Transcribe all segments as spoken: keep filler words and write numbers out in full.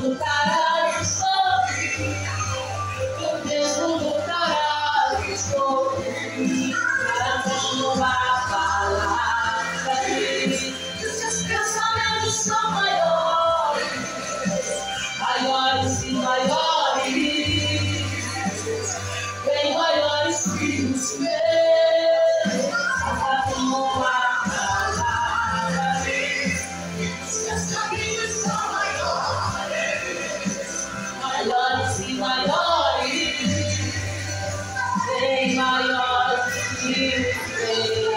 lutarás por mim, tu mesmo lutarás por mim, para renovar a palavra dele. Os seus pensamentos são maiores, maiores e maiores, bem maiores que os meus, para renovar a palavra dele. Os seus caminhos são maiores, maiores e maiores, bem maiores que os meus.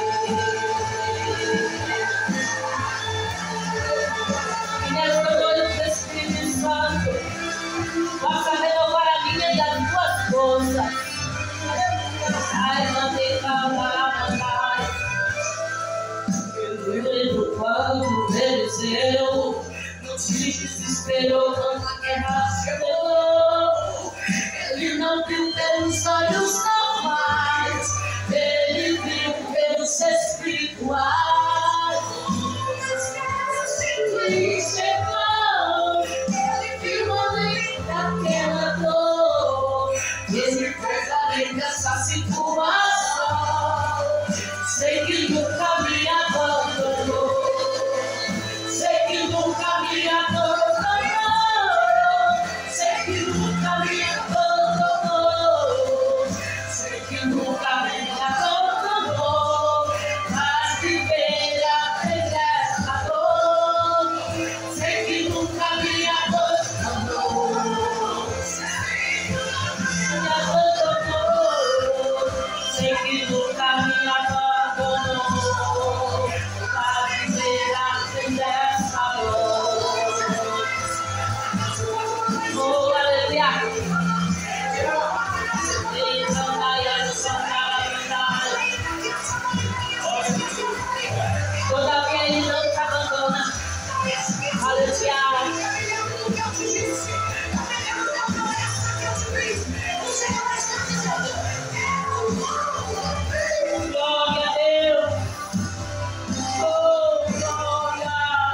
E nesta noite do Espírito Santo, possa renovar a minha e as tuas forças. Ai, mandei falar, mandai. Eu lembro quando Eliseu não se desesperou quando a guerra chegou. Ele não viu pelos olhos normais, ele viu pelos espirituais. E chegou, ele viu além daquela dor, ele fez além dessa situação. Sei que nunca me abandonou, sei que nunca me abandonou, sei que nunca me abandonou, sei que nunca me abandonou, mas viver através dessa dor, sei que nunca me abandonou, me abandonou, sei que nunca me abandonou. Todavia ele não te abandona. Aleluia. Glória a Deus. Oh, glória.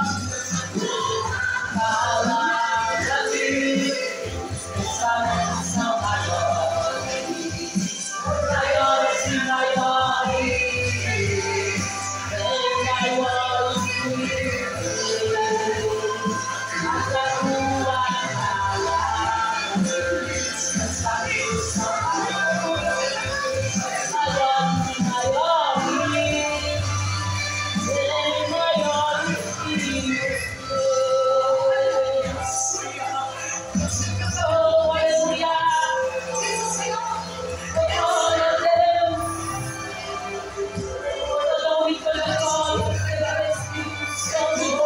Palavra de pensamentos são maiores, maiores e maiores, bem maiores que mas a tua palavra de pensamentos são maiores, maiores e maiores, bem maiores que os oh, aleluia. Oh, glória a Deus. Eu dou muito glória pelo Espírito Santo.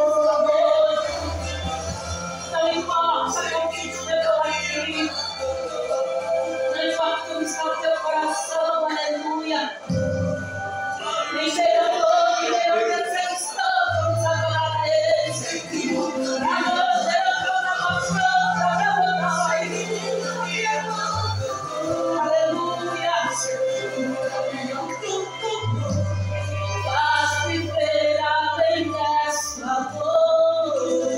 Não importa como que chegou aqui, não importa como está o teu coração, aleluia. Nem seja todo, nem seja decepção, vamos adorar a Ele. Amor, Deus, toda a nossa aleluia. Faz viver além dessa dor.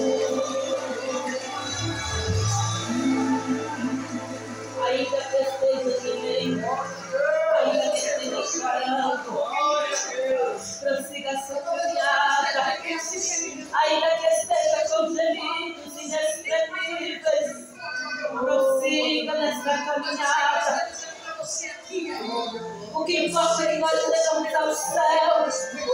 Ainda que esteja gemendo, ainda que esteja chorando, prossiga a sua caminhada. Ainda que esteja com gemidos inexprimíveis, prossiga nessa caminhada. O que importa é que nós chegamos ao céu.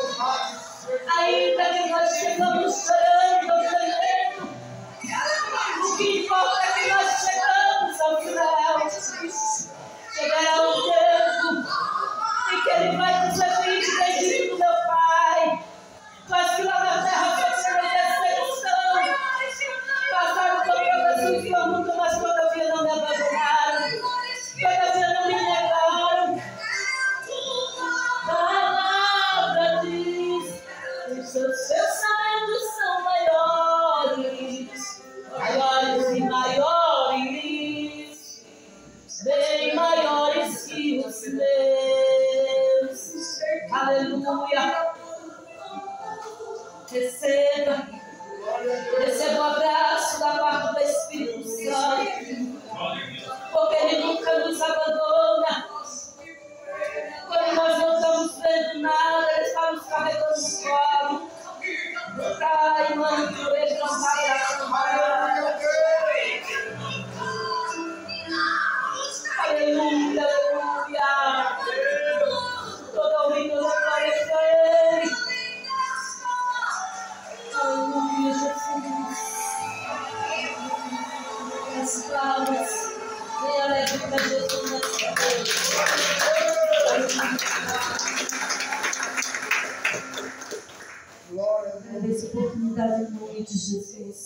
Ainda que nós chegamos chorando, gemendo, o que importa é que nós chegamos ao céu. Chegará o tempo em que Ele vai nos repetir, bendito meu Pai. Mas que lá na terra foi ser decepção. Passaram por todas as que eu nunca, mas todavia não me abandonaram. Todavia não me negaram. A palavra diz: os seus pensamentos são maiores, maiores e maiores, bem maiores que os meus. Aleluia. Receba, receba o abraço da parte do suas palmas. Vem alegre para Jesus nesta noite. Agradeço a oportunidade em nome de Jesus.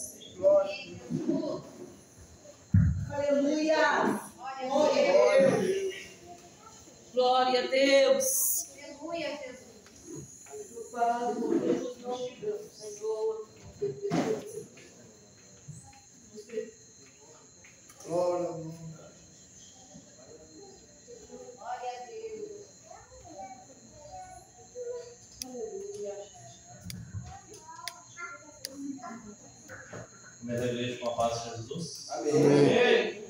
Aleluia. Glória a Deus. Glória a Deus. Aleluia, Jesus. Pai, Jesus não te deu, Senhor. Glória a Deus. Glória a Deus. Aleluia. Primeira igreja com a paz de Jesus. Amém. Amém.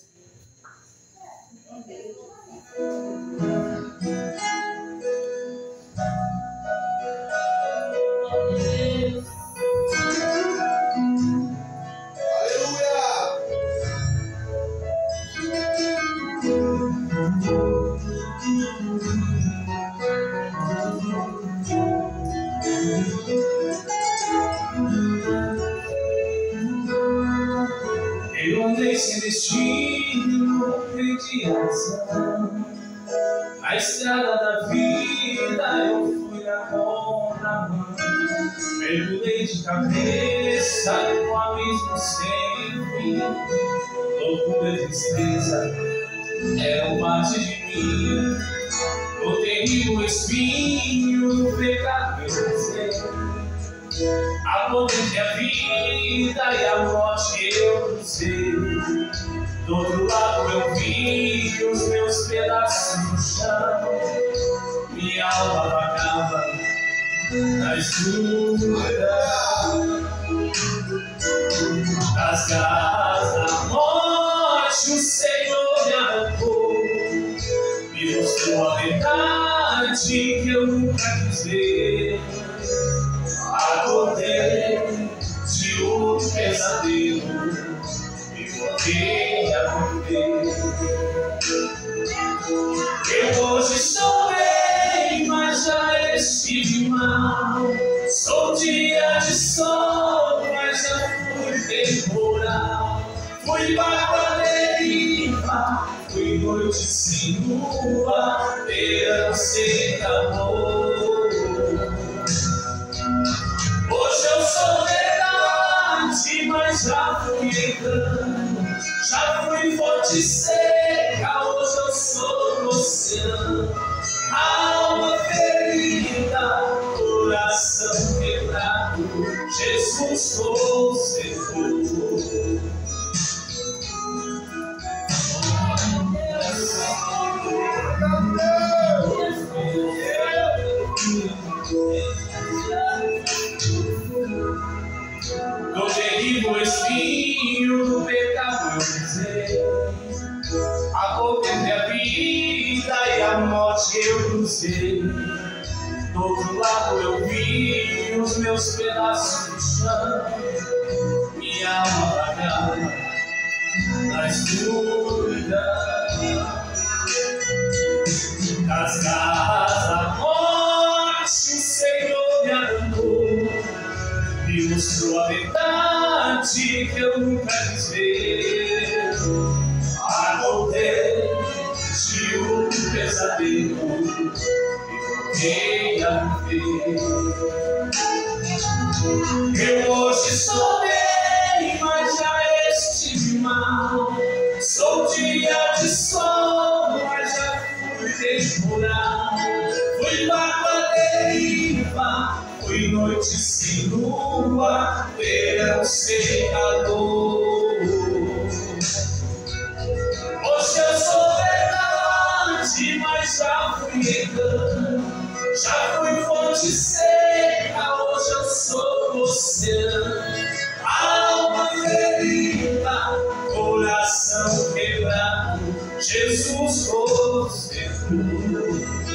Eu andei sem destino, perdi a razão. Na estrada da vida eu fui na contramão. Mergulhei de cabeça no abismo sem fim. Loucura e tristeza eram parte de mim. No terrível espinho do pecado eu usei. A potente a vida e a morte eu sei. Do outro lado eu vi os meus pedaços no chão. Minha alma vagava na escuridão. Das garras da morte o Senhor me arrancou. Me mostrou a verdade que eu nunca quis ver. Acordei de um pesadelo e voltei a viver. Eu hoje estou bem, mas já estive mal. Sou dia de sol, mas já fui temporal. Fui barco à deriva, fui noite sem lua, verão sem calor. Hoje eu sou verdade, mas já fui engano. Já fui fonte seca, hoje eu sou oceano. Alma ferida, coração quebrado, Jesus conservou. No terrível espinho do pecado eu pisei. A potente a vida e a morte eu cruzei. Do outro lado eu vi os meus pedaços no chão. Minha alma vagava na escuridão. Das garras da morte o Senhor me arrancou. Me mostrou a verdade que eu nunca quis ver. Acordei de um pesadelo e voltei a viver. Eu hoje estou bem, mas já estive mal. Sou dia de sol, mas já fui temporal. Fui barco à deriva, fui noite sem lua, verão sem calor. Hoje eu sou verdade, mas já fui engano. Já fui fonte seca, hoje eu sou oceano. Alma ferida, coração quebrado, Jesus conservou.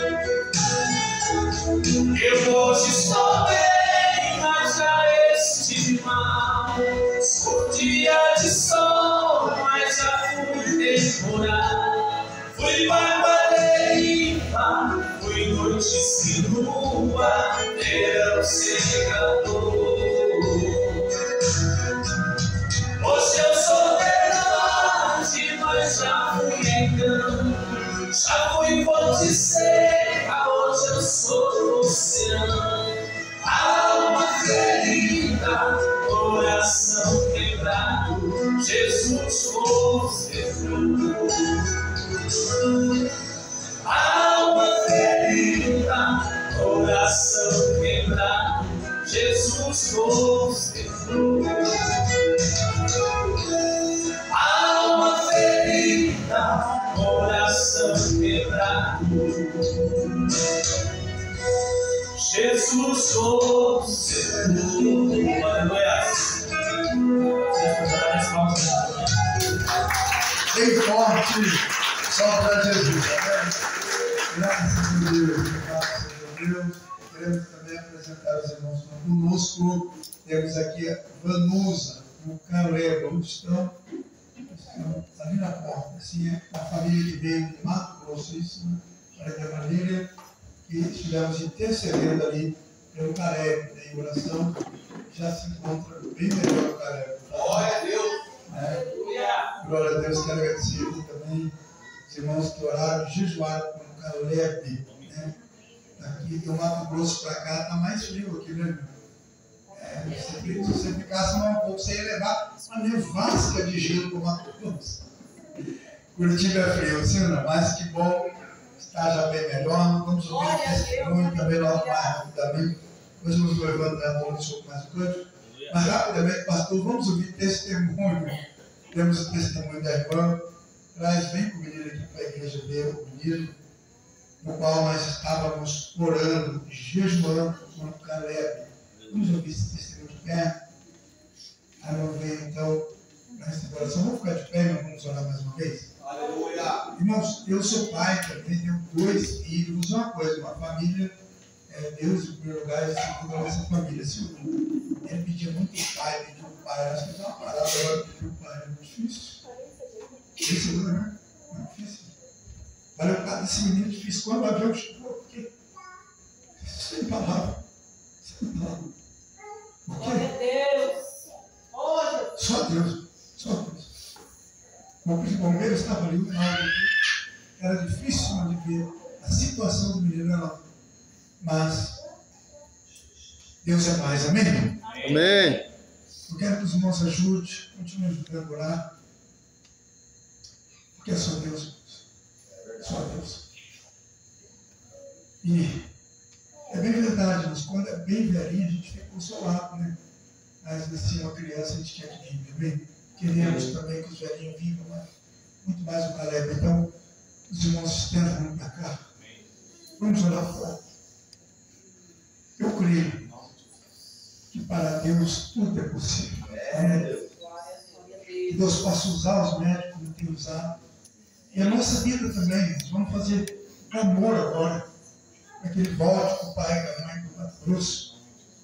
Eu hoje estou bem, mas já estive mal. Por dia de sol, mas já fui temporal. Fui barco à deriva, fui noite sem lua, verão sem calor. Hoje eu sou verdade, Jesus consertou. Alma ferida, coração quebrado, Jesus consertou. Alma ferida, coração quebrado, Jesus consertou. Aleluia. Bem forte, só para Jesus. Amém? Graças a Deus, graças a Deus. Queremos também apresentar os irmãos conosco. Temos aqui a Vanusa, o Caleb, onde estão? Estão ali na porta. Assim, é a família que veio de Mato Grosso, isso, né? Para a família que estivemos intercedendo ali pelo Caleb, né? Em oração, já se encontra bem melhor o Caleb. Glória a Deus. É. Glória a Deus, quero agradecer aqui também os irmãos que oraram, jejuaram com o Caleb, né? Aqui do Mato Grosso para cá está mais frio aqui, né, irmão? É, se você ficasse mais um pouco, você ia levar uma nevasca de gelo para o Mato Grosso. Curitiba é frio, sim, não? Mas que bom, está já bem melhor. Vamos ouvir o testemunho também logo mais rapidamente. Hoje nos levantando um pouco mais o canto. Mas rapidamente, pastor, vamos ouvir testemunho. Temos o testemunho da irmã. Traz, vem com o menino aqui para a igreja ver o menino, no qual nós estávamos orando, jejuando com o Caleb. Vamos ouvir esse testemunho de pé. Aí vamos ver então nessa oração. Vamos ficar de pé e vamos orar mais uma vez? Aleluia. Irmãos, eu sou pai também, tenho dois filhos. Uma coisa, uma família, é, Deus em primeiro lugar, e segundo a nossa família. Se ele pedia muito pai, pediu o pai, acho que é uma parada agora pedir o pai, é muito difícil. Difícil, né? Não é difícil. Olha, o caso desse menino difícil. Quando o avião chegou, porque sem palavra, sem palavra. Glória a Deus. Olha. Só Deus, só Deus. O bombeiro estava ali, o era difícil de ver a situação do menino, não. Mas Deus é mais, amém? Amém. Eu quero que os irmãos ajudem, continuem ajudando a orar. Porque é só Deus, só Deus. E é bem verdade, mas quando é bem velhinho, a gente fica consolado, né? Mas assim, uma criança a gente quer que viva, bem? Queremos também que os velhinhos vivam, mas muito mais o Caleb. Então, os irmãos estendam muito para cá. Vamos orar fora. Eu creio que para Deus tudo é possível. É. Que Deus possa usar os médicos como tem usado. E a nossa vida também. Nós vamos fazer amor agora. Para que ele volte com o pai e a mãe do Mato Grosso.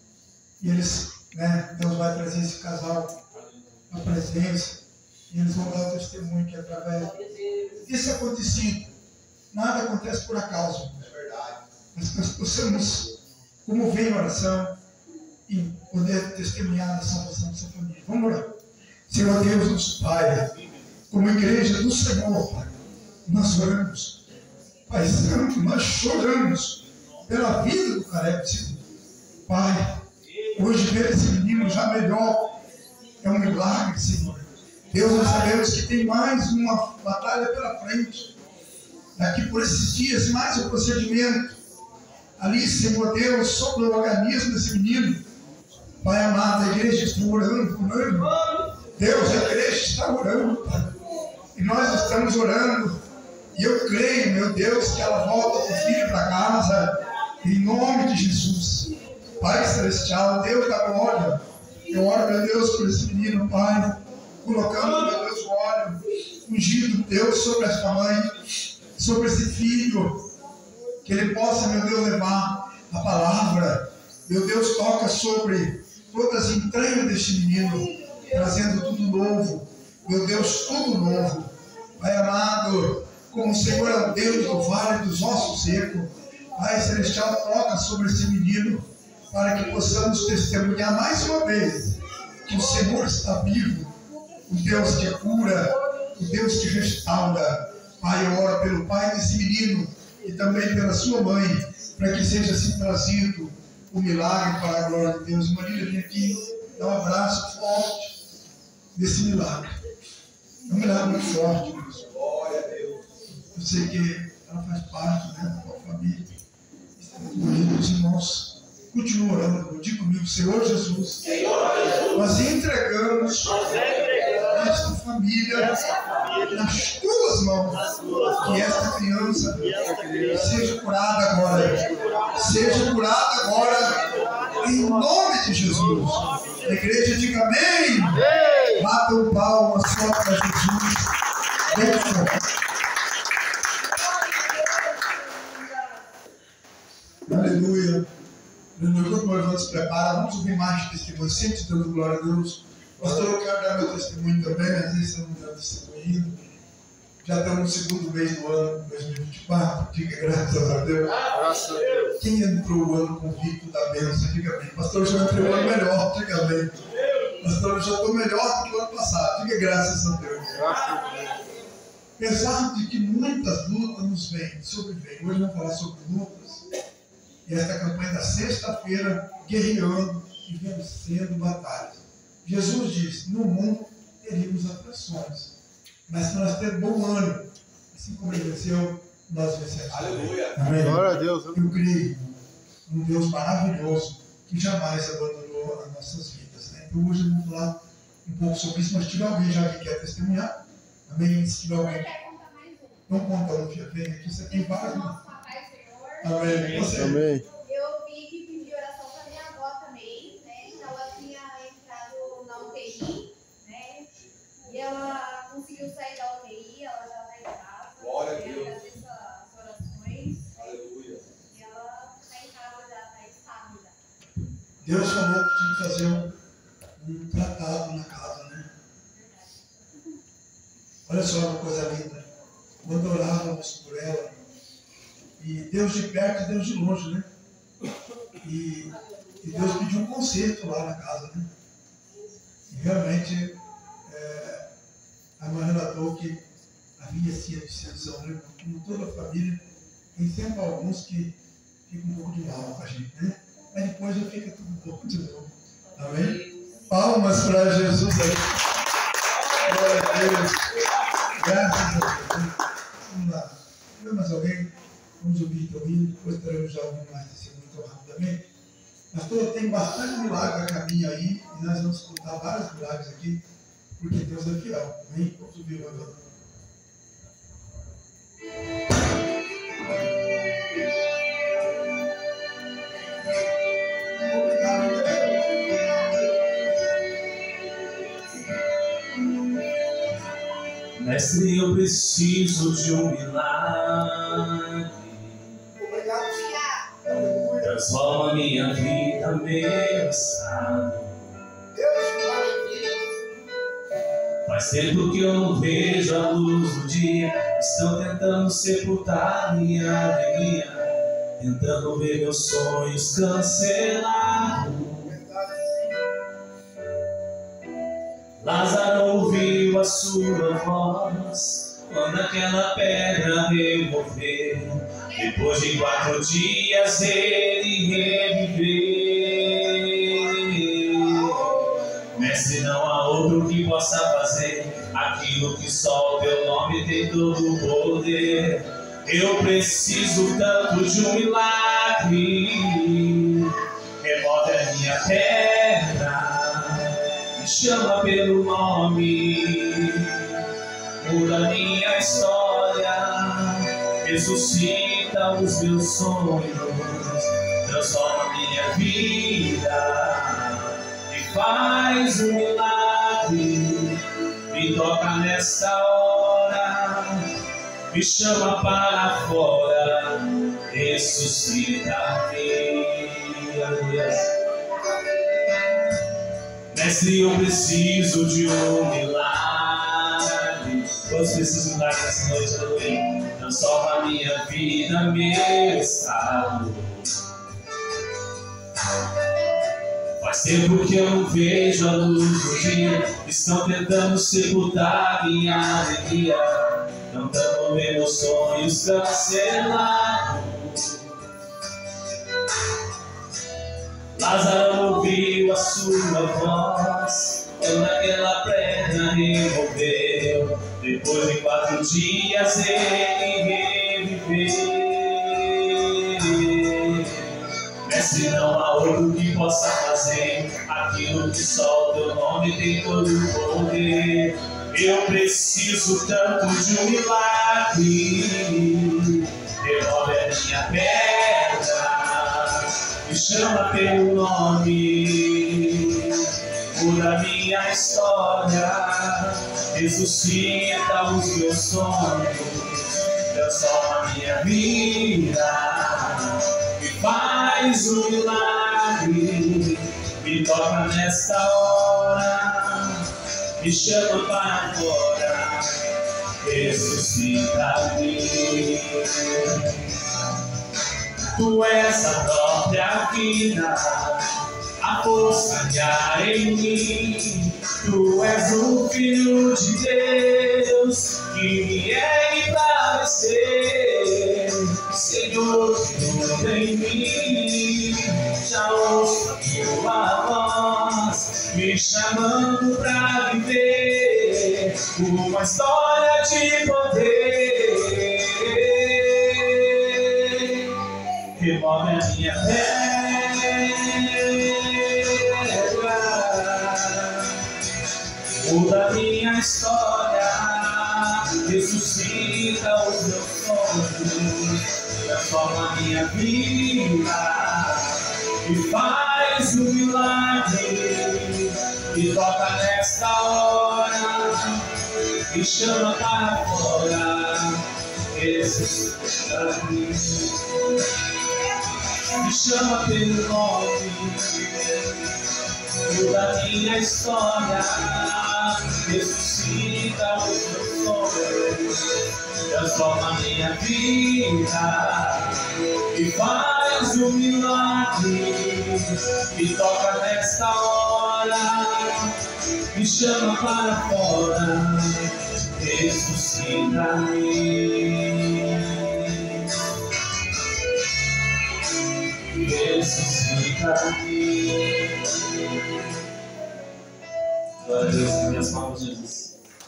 E eles, né, Deus vai trazer esse casal à presença. E eles vão dar o testemunho que através disso acontecido. Nada acontece por acaso. É verdade. Mas que nós possamos, como vem a oração, e poder testemunhar da salvação dessa família. Vamos orar. Senhor Deus, nosso Pai, como igreja do Senhor, Pai, nós oramos. Pai Santo, nós choramos pela vida do Caleb, Senhor. Pai, hoje ver esse menino já melhor é um milagre, Senhor. Deus, nós sabemos que tem mais uma batalha pela frente. Daqui por esses dias, mais um procedimento. Ali, Senhor Deus, sobre o organismo desse menino. Pai amado, a igreja está orando por ele. Deus, a igreja está orando, Pai. E nós estamos orando. E eu creio, meu Deus, que ela volta com o filho para casa. Em nome de Jesus. Pai Celestial, Deus da glória. Eu oro, meu Deus, por esse menino, Pai. Colocando, meu Deus, o óleo ungido, Deus, sobre esta mãe. Sobre esse filho. Que ele possa, meu Deus, levar a palavra. Meu Deus, toca sobre todas as entranhas deste menino, trazendo tudo novo. Meu Deus, tudo novo. Pai amado, como o Senhor é o Deus do vale dos ossos secos, Pai Celestial, toca sobre esse menino, para que possamos testemunhar mais uma vez que o Senhor está vivo, o Deus que cura, o Deus que restaura. Pai, eu oro pelo pai desse menino e também pela sua mãe, para que seja assim trazido o milagre para a glória de Deus. Marília, vem aqui, dá um abraço forte. desse milagre. É um milagre muito forte, Deus. Glória a Deus. Eu sei que ela faz parte, né, da tua família. Está muito bonito, os irmãos. Continua orando, diga comigo, Senhor Jesus, Senhor Jesus, nós entregamos, nós entregamos esta família, esta família nas tuas mãos, nas tuas mãos, que esta criança, que esta criança seja curada agora, seja curada, seja curada agora, em nome de Jesus. A igreja diga amém. Batam palmas só para Jesus. Bem forte. Aleluia. Enquanto o irmão se prepara, vamos ouvir mais testemunhos. Sempre dando glória a Deus. Pastor, eu quero dar meu testemunho também. Às vezes eu não dou testemunho. Já estamos no segundo mês do ano dois mil e vinte e quatro. Diga graças a Deus. Graças a Deus. Quem entrou o ano convicto da bênção, diga bem. Pastor, eu já entrei o ano melhor, diga bem. Pastor, eu já estou melhor do que o ano passado. Diga graças a Deus. Graças a Deus. Apesar de que muitas lutas nos vêm, sobrevêm. Hoje vamos falar sobre lutas. E esta campanha da sexta-feira, guerreando e vencendo batalhas. Jesus diz, no mundo teríamos aflições, mas se nós termos bom ânimo, assim como ele venceu, nós vencemos. Aleluia. Amém. Glória a Deus. Eu creio num Deus maravilhoso que jamais abandonou as nossas vidas. Né? Então hoje vamos falar um pouco sobre isso, mas se tiver alguém já que quer testemunhar, amém? Se tiver alguém, não conta um, filha, vem aqui, você tem vários. Amém. Você. Amém. Eu vi que pedi oração para minha avó também, né? Então ela tinha entrado na U T I, né? E ela conseguiu sair da U T I, ela já está em casa. Glória a Deus. Agradeço as orações. Aleluia. E ela está em casa já, está estável já. Deus falou que tinha que fazer um, um tratado na casa, né? Verdade. Olha só uma coisa linda. Quando orávamos por ela, e Deus de perto e Deus de longe, né? E, e Deus pediu um conserto lá na casa, né? E realmente, é, a irmã relatou que havia sim a dissensão, né? Como toda família, tem sempre alguns que ficam um pouco de mal com a gente, né? Mas depois já fica tudo um pouco de novo. Amém? Palmas para Jesus aí. Glória a Deus. Graças a Deus. Vamos lá. Tem mais alguém? Vamos ouvir então, depois teremos já ouvir mais testemunho muito rapidamente. Pastor, tem bastante milagre a caminho aí, e nós vamos contar vários milagres aqui, porque Deus é fiel. Amém? Vamos ouvir o Evangelho. Mestre, eu preciso de um milagre. Transforma minha vida, meu estado. Faz tempo que eu não vejo a luz do dia. Estão tentando sepultar minha alegria, tentando ver meus sonhos cancelados. Lázaro ouviu a sua voz quando aquela pedra removeu. Depois de quatro dias ele reviveu. Mestre, não há outro que possa fazer aquilo que só o teu nome tem todo o poder. Eu preciso tanto de um milagre. Remove a minha perna, me chama pelo nome, muda minha história, ressuscita os meus sonhos, transforma minha vida e faz um milagre. Me toca nessa hora, me chama para fora, ressuscita-me. Mestre, eu preciso de um milagre. Todos precisam de um milagre nessa noite, aleluia. Transforma minha vida, meu estado. Faz tempo que eu não vejo a luz do dia. Estão tentando sepultar minha alegria, tentando ver meus sonhos cancelados. Lázaro ouviu a sua voz quando aquela pedra removeu. Depois de quatro dias ele reviveu. Mestre, não há outro que possa fazer aquilo que só o teu nome tem todo o poder. Eu preciso tanto de um milagre. Remove a minha pedra, me chama pelo nome, muda minha história, ressuscita os meus sonhos, transforma minha vida, me faz um milagre, me toca nesta hora, me chama para fora, ressuscita-me. Tu és a própria vida, a força que há em mim. Tu és o Filho de Deus que me é emprestado. Senhor, tudo em mim, já ouço a tua voz me chamando pra viver uma história de poder. Remove a minha pedra, muda minha história, ressuscita os meus sonhos, transforma minha vida, me faz um milagre, me toca nesta hora, me chama para fora, ressuscita-me. Me chama pelo nome, muda minha história, ressuscita os meus sonhos, transforma minha vida, e faz um milagre, me toca nesta hora, me chama para fora, ressuscita-me. Ressuscita-me. Glória a Deus, em minhas mãos, Jesus.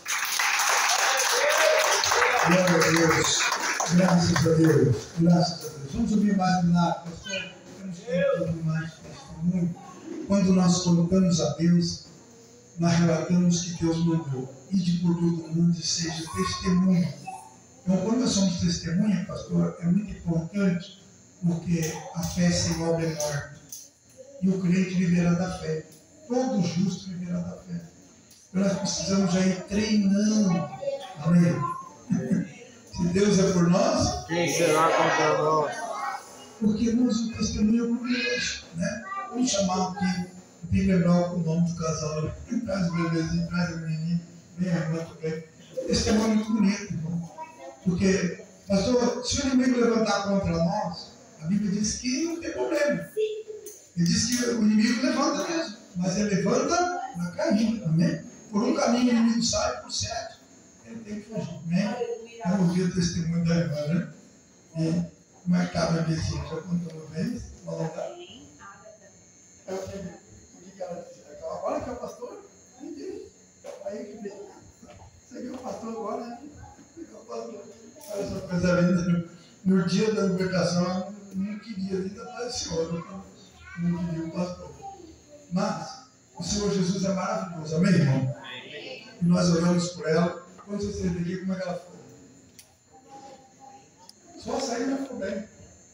Glória a Deus. Graças a Deus. Graças a Deus. Vamos ouvir mais um lado, pastor. Temos tempo de ouvir mais testemunho. Quando nós colocamos a Deus, nós relatamos que Deus mandou. Ide por todo o mundo e seja testemunho. Então, quando nós somos testemunha, pastor, é muito importante, porque a fé sem obra é morta. E o crente viverá da fé. Todo justo viverá da fé. Então nós precisamos já ir treinando. Amém? Se Deus é por nós, quem será contra nós? Porque nós o testemunho é glorioso, né? Vamos chamar aqui, eu tenho que lembrar o nome do casal. Traz o bebezinho, traz a menininha, vem a irmã também. O testemunho é muito bonito, irmão. Porque, pastor, se o inimigo levantar contra nós, a Bíblia diz que não tem problema. Ele diz que o inimigo levanta mesmo, mas ele levanta na caminho, amém? Por um caminho o inimigo sai, por sete ele tem que fugir, amém? Vamos ouvir o testemunho da irmã, né? E como é que está a bebezinha? Já contou uma vez? Vamos lá. É o que ela disse. Agora que é o pastor? Aí que vem. Você viu o pastor agora, né? Você o pastor. Olha só, coisa linda. No dia da libertação, não queria ainda apareceu, não queria o pastor. Mas o Senhor Jesus é maravilhoso, amém, irmão? E nós oramos por ela. Quando você esteve aqui, como é que ela ficou? Só saiu e já ficou bem.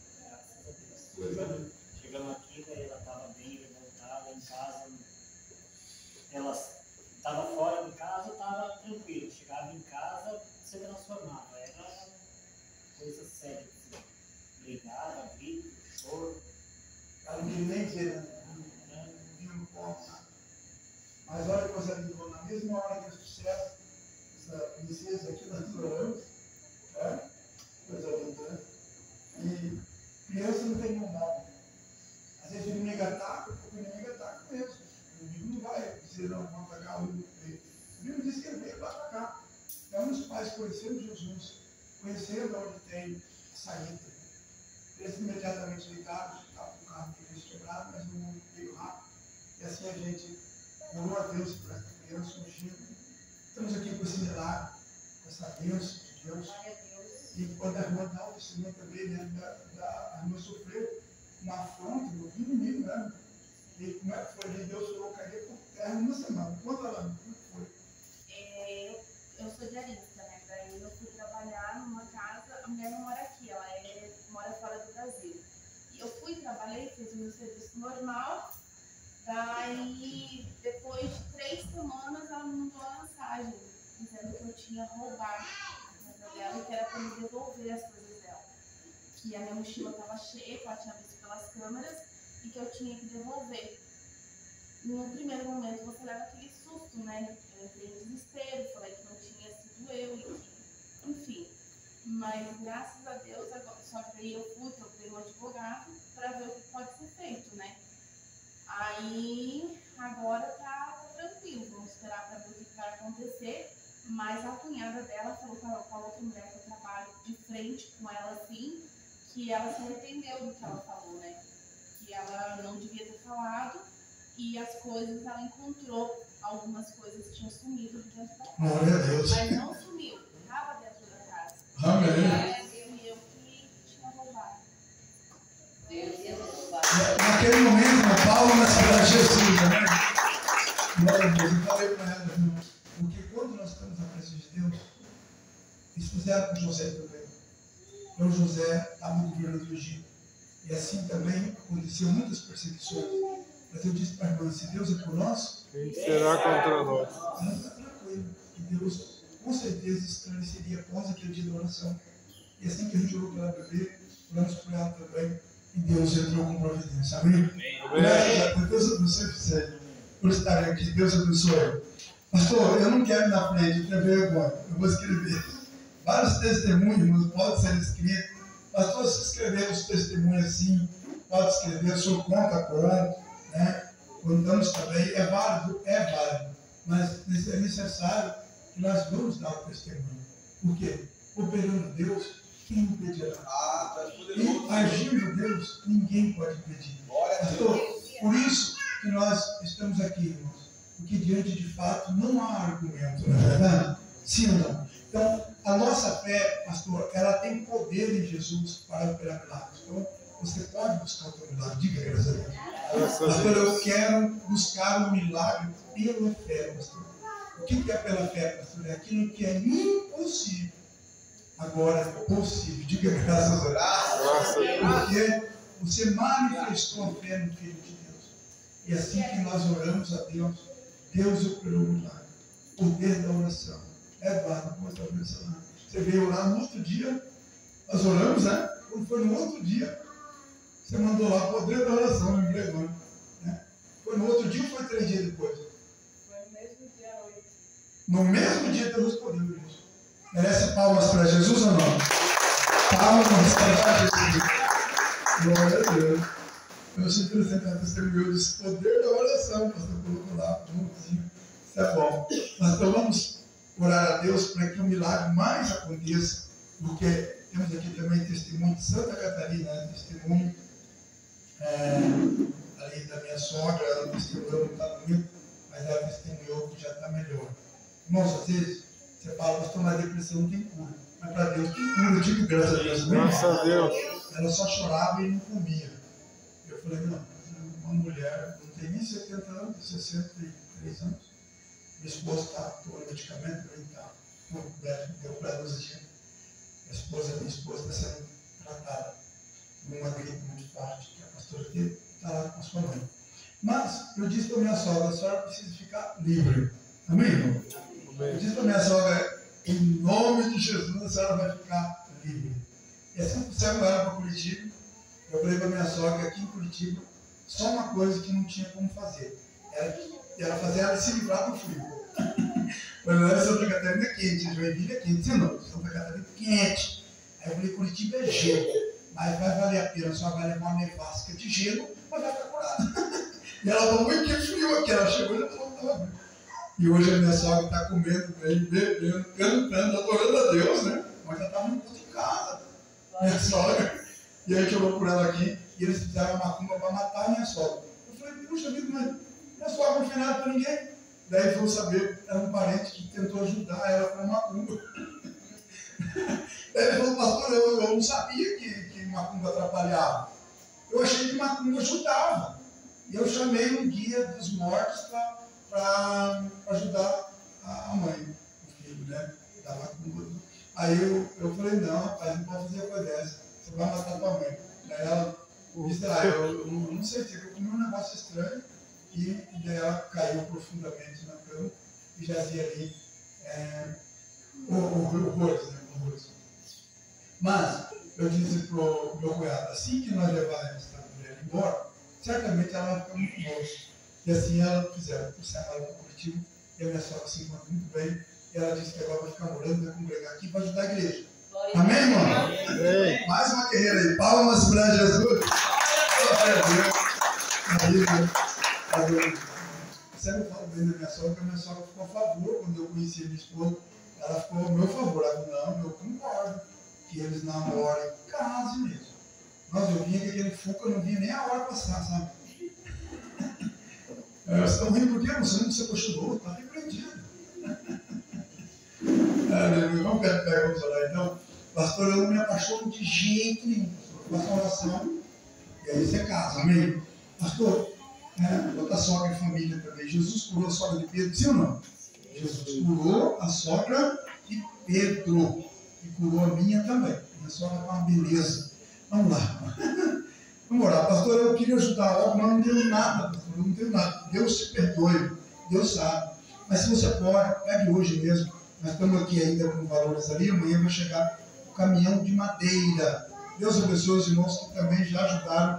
Chegamos aqui, daí ela estava bem levantada em casa. Ela estava fora de casa, estava tranquila. Chegava em casa, se transformava. Era coisa séria, assim. Brigava, grito, choro. Ela não queria nem ver, né? Não vinha no ponto. Mas olha que coisa linda, na mesma hora que é sucesso, essa princesa aqui nós oramos, né? Coisa linda, né? E criança não tem nenhum nome. Às vezes o inimigo ataca, porque o inimigo ataca mesmo. O inimigo não vai dizer, não, vamos atacar o inimigo. O inimigo disse que ele veio para atacar. Então os pais conheceram Jesus, conheceram onde tem saída. Eles imediatamente ligaram, estavam com o carro deles quebrado, mas no mundo veio rápido. E assim a gente orou a Deus para essa criança, ungindo, estamos aqui com esse milagre, com essa bênção de Deus. E quando a irmã dá o testemunho também, né, da, da, a irmã sofreu uma afronta do inimigo, né? E como é que foi? E Deus falou, cair por terra uma semana. Conta lá, como é que foi? É, eu, eu sou diarista, né? Daí eu fui trabalhar numa casa, a mulher não mora aqui, ela é, mora fora do Brasil. E eu fui, trabalhei, fiz o meu serviço normal, daí depois de três semanas ela me mandou uma mensagem dizendo que eu tinha roubado a casa dela e que era para me devolver as coisas dela. Que a minha mochila estava cheia, que ela tinha visto pelas câmeras, e que eu tinha que devolver. No primeiro momento você leva aquele susto, né? Eu entrei em desespero, falei que não tinha sido eu, e que, enfim. Mas graças a Deus, agora, só que aí eu fui, procurei um advogado para ver o que pode ser feito, né? Aí agora tá, tá tranquilo, vamos esperar para ver o que vai acontecer. Mas a cunhada dela falou com a, com a outra mulher que eu trabalho de frente com ela assim, que ela se arrependeu do que ela falou, né? Que ela não devia ter falado e as coisas, ela encontrou algumas coisas que tinham sumido dentro da casa. Glória a Deus. Mas não sumiu, estava dentro da casa. Amém. É, eu, eu que tinha roubado. Deus ia roubado. Naquele momento, Paulo na cidade de Jesus, né? Glória a Deus. Eu falei para ela, irmão, porque quando nós estamos na presença de Deus, eles fizeram com José também. Então José estava no governo do Egito. E assim também aconteceu muitas perseguições. Mas eu disse para a irmã, se Deus é por nós, quem será contra nós? ela está tranquila. E Deus com certeza esclareceria após aquele dia da oração. E assim que a gente orou pela bebê, oramos por ela também. E Deus entrou com providência. Amém? Graças a Deus abençoe você por estar aqui. Deus abençoe. Pastor, eu não quero ir na frente, eu tenho vergonha. Eu vou escrever vários testemunhos, pode ser escrito. Pastor, se escrever os testemunhos assim, pode escrever, o senhor conta conta, né? Contamos também, é válido, é válido, mas é necessário que nós vamos dar o testemunho. Por quê? Operando Deus, quem impedirá? Ah, E agindo Deus, ninguém pode impedir. Pastor, por isso que nós estamos aqui, irmãos, porque diante de fato não há argumento, não é verdade? Sim ou não? Então, a nossa fé, pastor, ela tem poder em Jesus para operar milagres. Então, você pode buscar o teu milagre. Diga, graças a Deus. Pastor, eu quero buscar o milagre pela fé, pastor. O que é pela fé, pastor? É aquilo que é impossível. Agora é possível. Diga, graças a Deus. Porque você manifestou a fé no Filho de Deus. E assim que nós oramos a Deus, Deus operou o milagre. O poder da oração. É válido, outra vez. Você veio lá no outro dia, nós oramos, né? Quando foi no outro dia, você mandou lá o poder da oração, lembrei agora. Né? Foi no outro dia ou foi três dias depois? Foi no mesmo dia à noite. No mesmo dia Deus respondeu isso. Merece palmas para Jesus ou não? Palmas para Jesus. Glória a Deus. Eu achei interessante a testemunha desse poder da oração, pastor colocou lá, juntinho. Isso é bom. Mas então vamos orar a Deus para que o milagre mais aconteça, porque temos aqui também testemunho de Santa Catarina, né? Testemunho é, ali da minha sogra, ela testemunhou, não está bonito, mas ela testemunhou que já está melhor. Irmãos, às vezes você fala, pastor, mas a depressão não tem cura. Mas para Deus tem cura, eu digo graças a Deus. Graças a Deus. Ela só chorava e não comia. Eu falei, não, uma mulher, não tem nem setenta anos, sessenta e três anos. Minha esposa está tomando medicamento, ele está, deu para ela uns dias. Minha esposa, minha esposa está sendo tratada numa gripe muito forte, que a pastora teve, está lá com a sua mãe. Mas eu disse para minha sogra, a senhora precisa ficar livre. Amém, irmão? Eu disse para minha sogra, em nome de Jesus, a senhora vai ficar livre. E assim que você ela para Curitiba, eu falei para minha sogra, aqui em Curitiba, só uma coisa que não tinha como fazer. Era, era fazer ela se livrar do frio. Mas não era Santa Catarina quente, Joinville é quente, sim não, Santa Catarina quente. Aí eu falei, Curitiba é gelo, mas vai valer a pena, só vai levar uma nevasca de gelo, mas vai ficar curada. E ela falou, ui, que frio aqui, ela chegou e já falou que estava bem. E hoje a minha sogra está comendo bem, bebendo, cantando, adorando a Deus, né? Mas já estava muito em casa, minha sogra. E aí a gente orou por ela aqui, e eles fizeram uma macumba para matar a minha sogra. Eu falei, puxa vida, mas minha sogra não fez nada para ninguém. Daí vou saber, era um parente que tentou ajudar ela com macumba. Daí ele falou, pastor, eu, eu não sabia que, que macumba atrapalhava. Eu achei que macumba ajudava. E eu chamei um guia dos mortos para ajudar a mãe, o filho, né? Da macumba. Aí eu, eu falei, não, rapaz, não pode fazer coisa dessa. Você vai matar tua mãe. Daí ela disse, ah, eu, eu não sei, eu comi um negócio estranho. E daí ela caiu profundamente na cama e jazia ali é, horrores, né? Horrores. Mas eu disse para o meu cunhado, assim que nós levarmos essa mulher embora, certamente ela vai ficar muito boa. E assim ela fizeram, trouxeram ela para o Curitiba, e a minha sogra se encontra muito bem, e ela disse que agora vai ficar morando, vai congregar aqui para ajudar a igreja. Amém, irmão? Amém. Mais uma guerreira aí. Palmas para Jesus. Glória a Deus. Aí, você não fala bem da minha sogra, que a minha sogra ficou a favor quando eu conheci a minha esposa. Ela ficou a meu favor. Ela falou, não, eu concordo que eles namorem, casem mesmo. Nossa, eu vinha com aquele foco, eu não vinha nem a hora passar, sabe? É, vocês estão rindo por quê? Você não se apaixonou, está repreendido. É, vamos pegar, vamos orar então. Pastor, eu não me apaixono de jeito nenhum. Faça uma oração e aí você casa, amém? Pastor, é, outra sogra e família também. Jesus curou a sogra de Pedro, sim ou não? Jesus curou a sogra de Pedro e curou a minha também. Minha sogra é uma beleza. Vamos lá. Vamos orar. Pastor, eu queria ajudar a obra, mas não deu nada, pastor. Não deu nada. Deus te perdoe. Deus sabe. Mas se você pode, pegue hoje mesmo. Nós estamos aqui ainda com valores ali. Amanhã vai chegar o caminhão de madeira. Deus abençoe os irmãos que também já ajudaram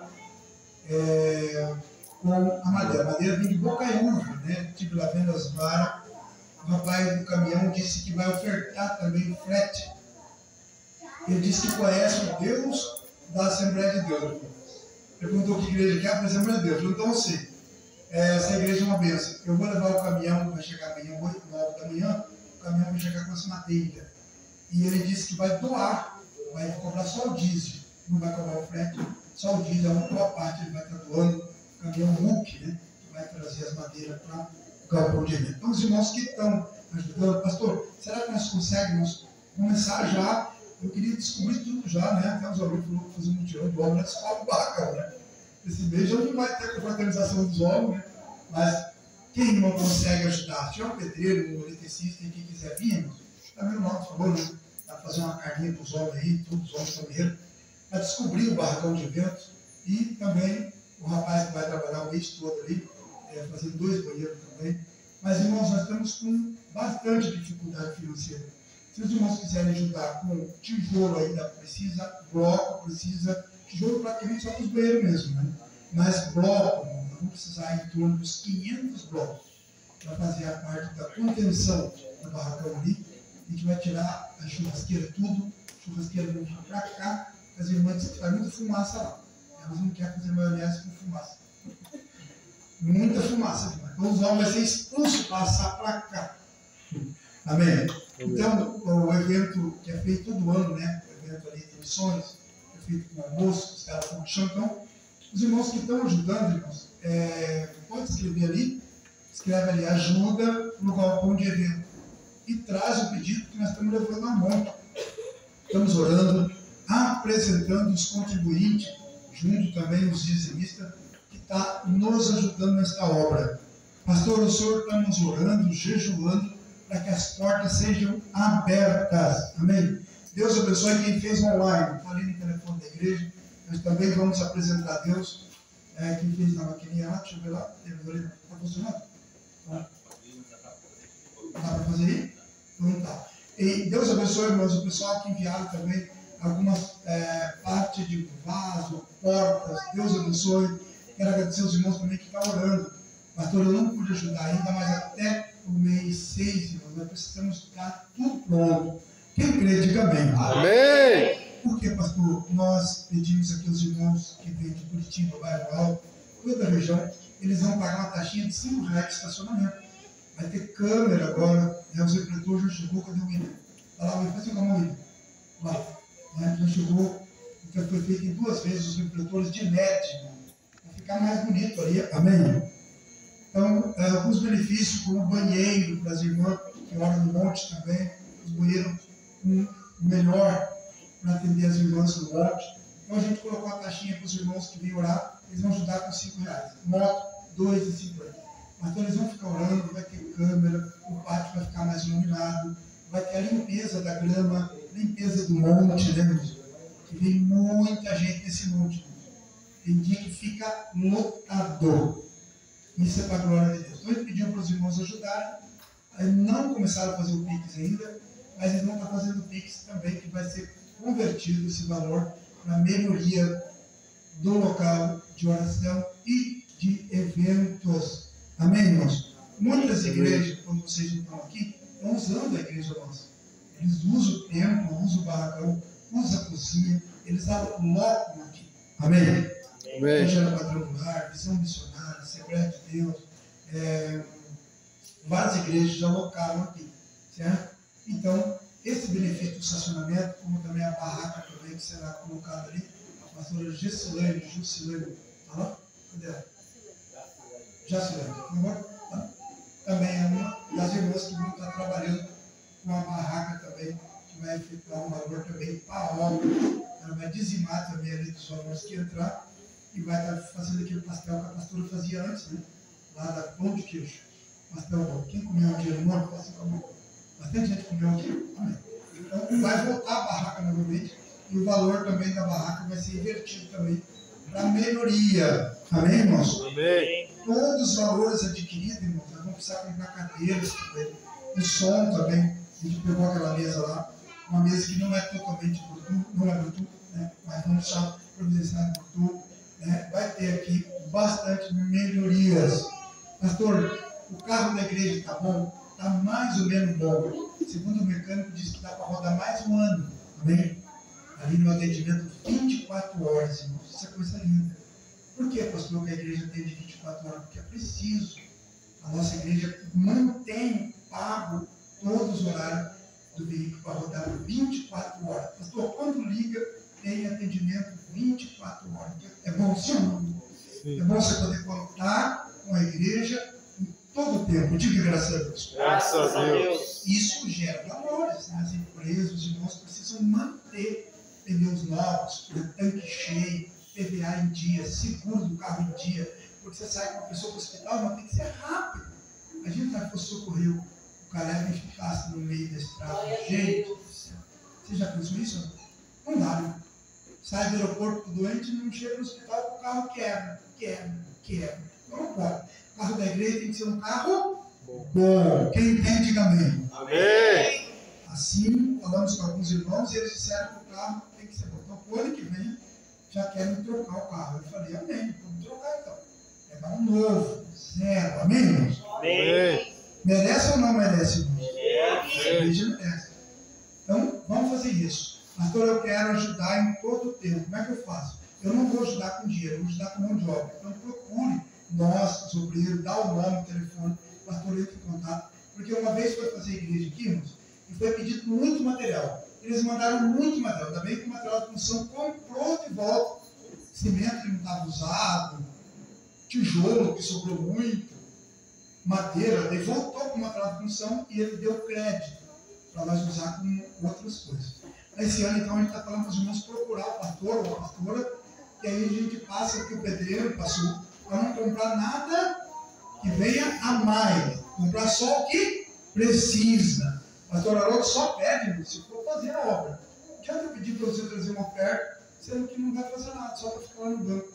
é, com a madeira. A madeira vem de Bocaiúva, né? Tive lá vendo as varas. O rapaz do caminhão disse que vai ofertar também o frete. Ele disse que conhece o Deus da Assembleia de Deus. Ele perguntou que igreja que é a Assembleia de Deus. Então, assim, essa igreja é uma bênção. Eu vou levar o caminhão, vai chegar amanhã, oito, nove da manhã, o caminhão vai chegar com essa madeira. E ele disse que vai doar, vai cobrar só o diesel, não vai cobrar o frete, só o diesel, uma boa parte ele vai estar doando, o caminhão Hulk, né, que vai trazer as madeiras para o galpão de evento. Então, os irmãos que estão ajudando, pastor, será que nós conseguimos começar já? Eu queria descobrir tudo já, né? Até os alunos falaram fazer um mutirão de obra, nós falam barracão, né? Esse mês já não vai ter confraternização dos homens, né? Mas quem não consegue ajudar? Se tiver um pedreiro, um eletricista, quem quiser vir, também o nosso favor, né? Dá para fazer uma carninha para os homens aí, todos os homens também, para descobrir o barracão de eventos e também o rapaz que vai trabalhar o mês todo ali, é, fazendo dois banheiros também. Mas, irmãos, nós estamos com bastante dificuldade financeira. Se os irmãos quiserem ajudar com tijolo ainda precisa, bloco precisa, tijolo praticamente só para os banheiros mesmo, né? Mas bloco, nós vamos precisar em torno dos quinhentos blocos para fazer a parte da contenção do barracão ali. A gente vai tirar a churrasqueira tudo, a churrasqueira vai vir para cá, as irmãs dizem que faz muita fumaça lá. Elas não querem fazer maionese com fumaça. Muita fumaça demais. Então os homens vão ser expulsos passar para cá. Amém? Então, o evento que é feito todo ano, né? O evento ali de missões, é feito com almoço, os caras estão chão. Então, os irmãos que estão ajudando, irmãos, é, pode escrever ali, escreve ali, ajuda no galpão de evento. E traz o pedido que nós estamos levando a mão. Estamos orando, apresentando os contribuintes, junto também os dizimistas, que está nos ajudando nesta obra. Pastor, o Senhor está nos orando, jejuando, para que as portas sejam abertas. Amém? Deus abençoe quem fez online. Está ali no telefone da igreja. Nós também vamos apresentar a Deus. É, quem fez na maquininha lá, deixa eu ver lá. Está funcionando? Tá. Dá para fazer aí? Então tá. E Deus abençoe, irmãos, o pessoal que enviaram também algumas é, partes de vaso, portas. Deus abençoe. Quero agradecer aos irmãos também que estão orando. Pastor, eu não pude ajudar ainda, mas até o mês seis, irmãos, nós precisamos estar tudo pronto. Quem crê, diga amém. Amém. Porque, pastor, nós pedimos aqui aos irmãos que vêm de Curitiba, Bairro Alto, toda a região, eles vão pagar uma taxinha de cinco reais de estacionamento. Vai ter câmera agora, né? O refletor já chegou, cadê o William? Olha lá, vai fazer como o William. Lá, né? Já chegou, então foi feito em duas vezes os refletores de L E D, para ficar mais bonito ali, amém? Então, é, alguns benefícios, como banheiro para as irmãs que moram no monte também, os banheiros um, melhor para atender as irmãs do monte. Então a gente colocou a taxinha para os irmãos que vêm orar, eles vão ajudar com cinco reais. Moto, dois e cinquenta. Mas então eles vão ficar orando, vai ter câmera, o pátio vai ficar mais iluminado, vai ter a limpeza da grama, limpeza do monte, né, irmãos? Que vem muita gente nesse monte. Tem dia que fica lotado. Isso é para a glória de Deus. Então eles pediam para os irmãos ajudarem. Aí não começaram a fazer o Pix ainda, mas eles vão estar fazendo o Pix também, que vai ser convertido esse valor na melhoria do local de oração e de eventos. Amém, irmãos? Muitas igrejas, quando vocês não estão aqui, estão usando a igreja nossa. Eles usam o templo, usam o barracão, usam a cozinha, eles alocam aqui. Amém? Igreja quadrangular, visão missionária, Assembleia de Deus, é, várias igrejas já alocaram aqui, certo? Então, esse benefício do estacionamento, como também a barraca também que será colocada ali, a pastora Gessilane, Jussilane, tá lá? Cadê ela? Jacilane, por favor? Tá? Também é uma das irmãs que vão estar trabalhando com a barraca também, que vai efetuar um valor também para a obra. Ela vai dizimar também ali dos valores que entrar e vai estar fazendo aquele pastel que a pastora fazia antes, né? Lá da pão de queijo. Pastel bom. Quem comeu um dia no morro, passa com a mão. Bastante gente comeu aqui. Amém. Então vai voltar a barraca novamente e o valor também da barraca vai ser invertido também para melhoria. Amém, irmãos? Amém. Todos os valores adquiridos, irmãos, nós vamos precisar comprar cadeiras também. O som também. A gente pegou aquela mesa lá, uma mesa que não é totalmente Bluetooth, não é Bluetooth, né? Mas vamos só providenciar Bluetooth. Né? Vai ter aqui bastante melhorias. Pastor, o carro da igreja está bom? Está mais ou menos bom. Segundo o mecânico, disse que dá para rodar mais um ano. Amém? Ali no atendimento vinte e quatro horas, irmãos. Isso é coisa linda. Por que, pastor, que a igreja tem de vinte e quatro horas? Porque é preciso. A nossa igreja mantém pago todos os horários do veículo para rodar vinte e quatro horas. Pastor, quando liga, tem atendimento vinte e quatro horas. É bom, sim ou não? É bom você poder contar com a igreja em todo o tempo. Diga graças a Deus. Graças a Deus. Isso gera valores. Né? As empresas, os irmãos precisam manter pneus novos, tanque cheio, P V A em dia, seguro do carro em dia. Porque você sai com uma pessoa para o hospital, mas tem que ser rápido. A gente vai para socorrer o Caleb e ficasse no meio da estrada. Gente do céu. Você já pensou isso? Não dá, né? Sai do aeroporto doente e não chega no hospital, o carro quebra, quebra, quebra. Então não pode. O carro da igreja tem que ser um carro bom. Quem entende, diga amém. Amém. Assim, falamos com alguns irmãos e eles disseram que o carro tem que ser bom. Então, o ano que vem, já querem trocar o carro. Eu falei, amém, vamos trocar então. Pegar um novo, zero. Amém, irmãos? Amém. Merece ou não merece, irmãos? Amém. A igreja merece. Então, vamos fazer isso. Pastor, eu quero ajudar em todo o tempo. Como é que eu faço? Eu não vou ajudar com dinheiro, eu vou ajudar com mão de obra. Então, procure nós, os obreiros, dá o nome, o telefone, o pastor entra em contato. Porque uma vez foi fazer igreja aqui, irmãos, e foi pedido muito material. Eles mandaram muito material. Ainda bem que o material de construção comprou de volta. Cimento que não estava usado, tijolo que sobrou muito, madeira. Ele voltou com o material de construção e ele deu crédito para nós usar com outras coisas. Esse ano, então, a gente está falando para os irmãos procurar o pastor ou a pastora, que aí a gente passa o que o pedreiro passou, para não comprar nada que venha a mais, comprar só o que precisa. O pastor Haroldo só pede, se for fazer a obra. Não adianta eu pedir para você trazer uma oferta, sendo que não vai fazer nada, só para ficar lá no banco.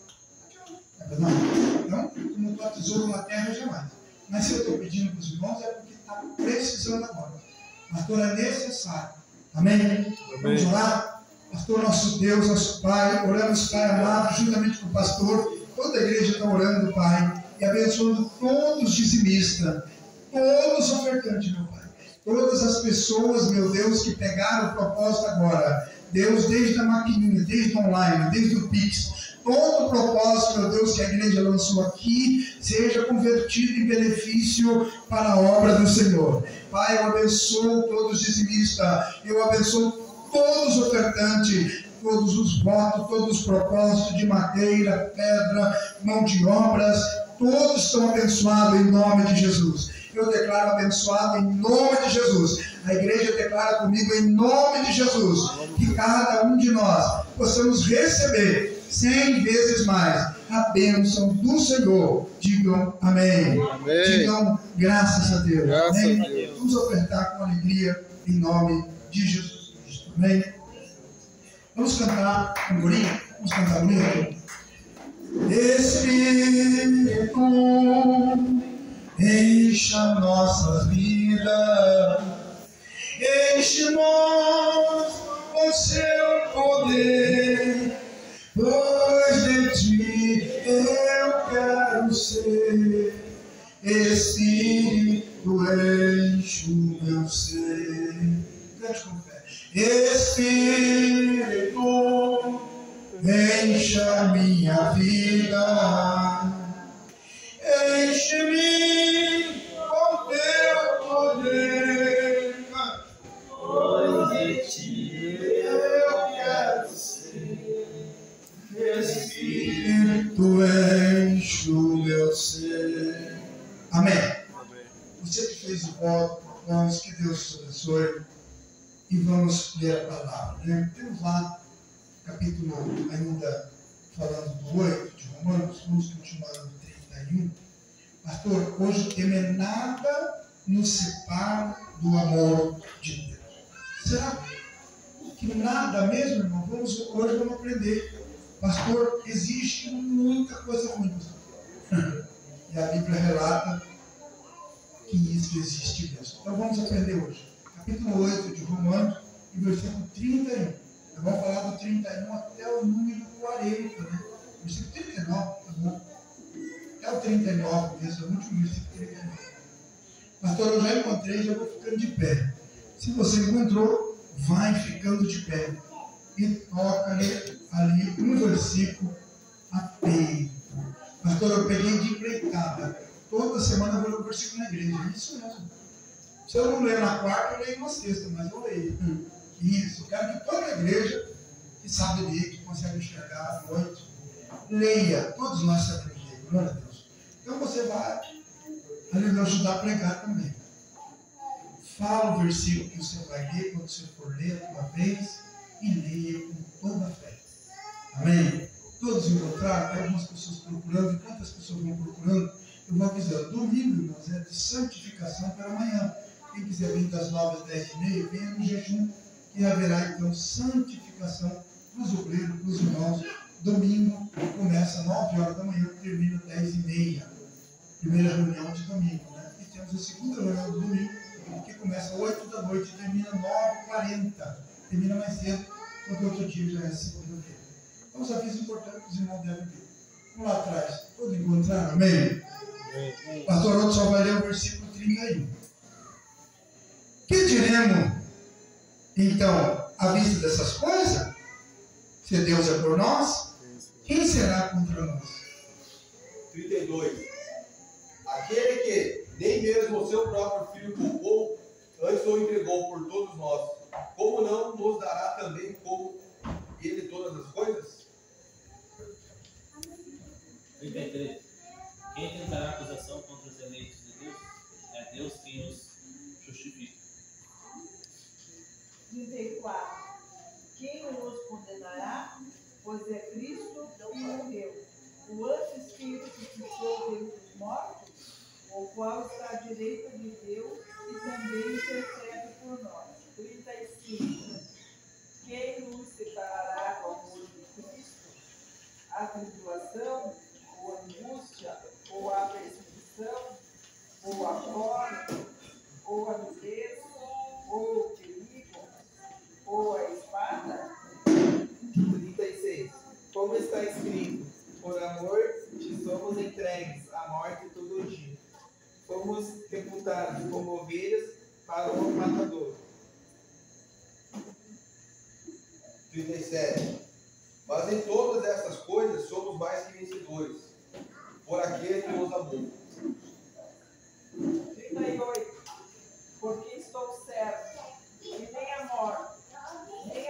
Não adianta. Então, tu não tua tesouro na terra jamais. Mas se eu estou pedindo para os irmãos, é porque está precisando agora. Pastor, é necessário. Amém? Amém? Vamos orar? Pastor, nosso Deus, nosso Pai, oramos, Pai amado, juntamente com o pastor, toda a igreja está orando, Pai, e abençoando todos os dizimistas, todos os ofertantes, meu Pai. Todas as pessoas, meu Deus, que pegaram o propósito agora. Deus, desde a maquininha, desde o online, desde o Pix, todo o propósito, meu Deus, que a igreja lançou aqui, seja convertido em benefício para a obra do Senhor. Pai, eu abençoo todos os dizimistas, eu abençoo todos os ofertantes, todos os votos, todos os propósitos de madeira, pedra, mão de obras, todos estão abençoados em nome de Jesus. Eu declaro abençoado em nome de Jesus. A igreja declara comigo em nome de Jesus que cada um de nós possamos receber cem vezes mais a bênção do Senhor. Digam amém. Amém. Digam graças a Deus. Graças Amém. a Deus. Vamos ofertar com alegria em nome de Jesus Cristo. Amém. Vamos cantar um gorinho? Vamos cantar um gorinho? Espírito, encha nossas vidas, enche-nos com seu poder, pois de ti eu quero ser. Espírito, enche o meu ser. Cante com fé. Espírito, encha minha vida, enche-me com teu poder, pois de ti eu quero ser. Espírito, enche o meu ser. Amém. Você que fez o voto, vamos, que Deus te abençoe. E vamos ler a palavra, né? Temos lá, capítulo ainda falando do oito de Romanos, vamos continuar no trinta e um. Pastor, hoje o tema é nada nos separa do amor de Deus. Será que nada mesmo, irmão? Vamos, hoje vamos aprender. Pastor, existe muita coisa ruim. E a Bíblia relata que isso existe mesmo. Então vamos aprender hoje. Capítulo oito de Romanos, e versículo trinta e um. Nós vamos falar do trinta e um até o número quarenta, né? Versículo trinta e nove, tá bom? Até o trinta e nove, esse é o último versículo trinta e nove. Pastor, eu já encontrei, já vou ficando de pé. Se você encontrou, vai ficando de pé. E toca-lhe ali um versículo a peito. Pastor, eu peguei de empreitada. Toda semana eu vou ler um versículo na igreja. Isso mesmo. Se eu não ler na quarta, eu leio na sexta, mas eu leio. Isso. Quero que toda a igreja que sabe ler, que consegue enxergar à noite, leia. Todos nós sabemos ler. Glória a Deus. Então você vai ali me ajudar a pregar também. Fala o versículo que você vai ler quando você for ler a tua vez e leia com toda a fé. Amém? Todos encontraram? Tem algumas pessoas procurando. E quantas pessoas vão procurando? Eu vou avisando. Domingo, irmãos, é de santificação pela manhã. Quem quiser vir das nove às dez e meia, venha no jejum, que haverá então santificação para os obreiros, para os irmãos. Domingo começa às nove horas da manhã, termina às dez e meia. Primeira reunião de domingo, né? E temos a segunda reunião do domingo, que começa às oito da noite e termina às nove e quarenta. Termina mais cedo, porque outro dia já é segunda-feira. Então, os avisos importantes que os irmãos devem ver. Vamos lá atrás. Todos encontraram? Amém? Amém. Pastor Otto só vai ler o versículo trinta e um. Que diremos, então, à vista dessas coisas? Se Deus é por nós, quem será contra nós? trinta e dois. Aquele que nem mesmo o seu próprio filho poupou, antes o entregou por todos nós, como não nos dará também com ele todas as coisas? trinta e três. Quem tentará acusação contra os eleitos de Deus? É Deus quem os justifica. trinta e quatro. Quem nos condenará? Pois é Cristo que morreu, o antes que ressuscitou dentre os mortos, o qual está à direita de Deus e também intercede por nós. trinta e cinco. Quem nos separará do amor de Cristo? A tribulação, ou a angústia, ou a perseguição, ou a fome, ou a nudez, ou o perigo, ou a espada? trinta e seis. Como está escrito, por amor te somos entregues à morte todo dia. Fomos reputados como ovelhas para o matador. trinta e sete. Mas em todas essas coisas somos mais que vencedores, por aquele que nos amou. trinta e oito. Porque estou certo que nem a morte, nem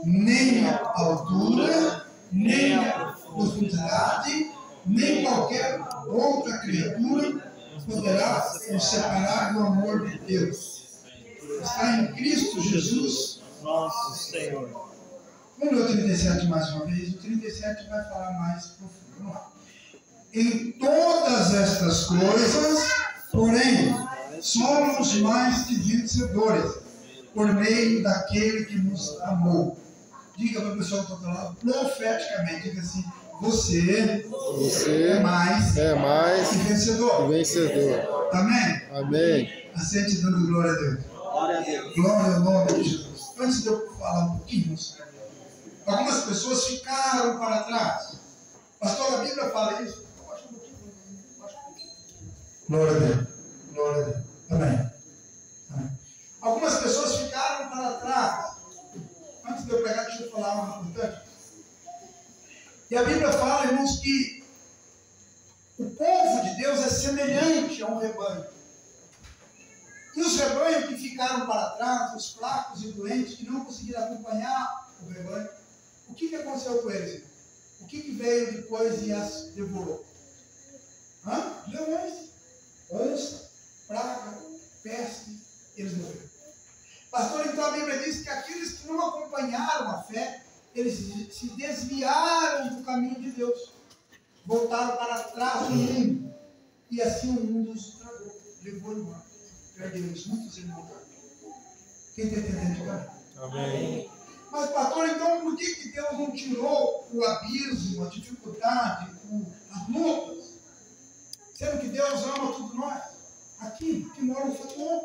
nem a altura, nem a profundidade, nem qualquer outra criatura poderá nos separar do amor de Deus. Está em Cristo Jesus, Nosso Senhor. Vamos ler o trinta e sete mais uma vez. O trinta e sete vai falar mais profundo. Vamos lá. Em todas estas coisas, porém, somos mais que vencedores, por meio daquele que nos amou. Diga para a pessoa que está do lado, profeticamente, diga assim: você, Você é mais, é mais que vencedor. vencedor. Amém? Amém. Aceite dando glória a Deus. Glória a Deus. Glória ao nome de Jesus. Antes de eu falar um pouquinho, algumas pessoas ficaram para trás. Pastor, a Bíblia fala isso. Glória a Deus. Glória a Deus. Amém. Amém. Algumas pessoas ficaram para trás. Antes de eu pegar, deixa eu falar uma importante. E a Bíblia fala, irmãos, que o povo de Deus é semelhante a um rebanho. E os rebanhos que ficaram para trás, os fracos e doentes, que não conseguiram acompanhar o rebanho, o que, que aconteceu com eles? O que, que veio depois e as devorou? Hã? Leões, onça, praga, peste, eles morreram. Pastor, então a Bíblia diz que aqueles que não acompanharam a fé, eles se desviaram do caminho de Deus, voltaram para trás do mundo, e assim o mundo os tragou, levou embora. Perdemos muitos irmãos. Quem está entendendo agora? Amém. Mas, pastor, então por que, que Deus não tirou o abismo, a dificuldade, o, as lutas? Sendo que Deus ama tudo nós. Aqui, aqui mora um fator.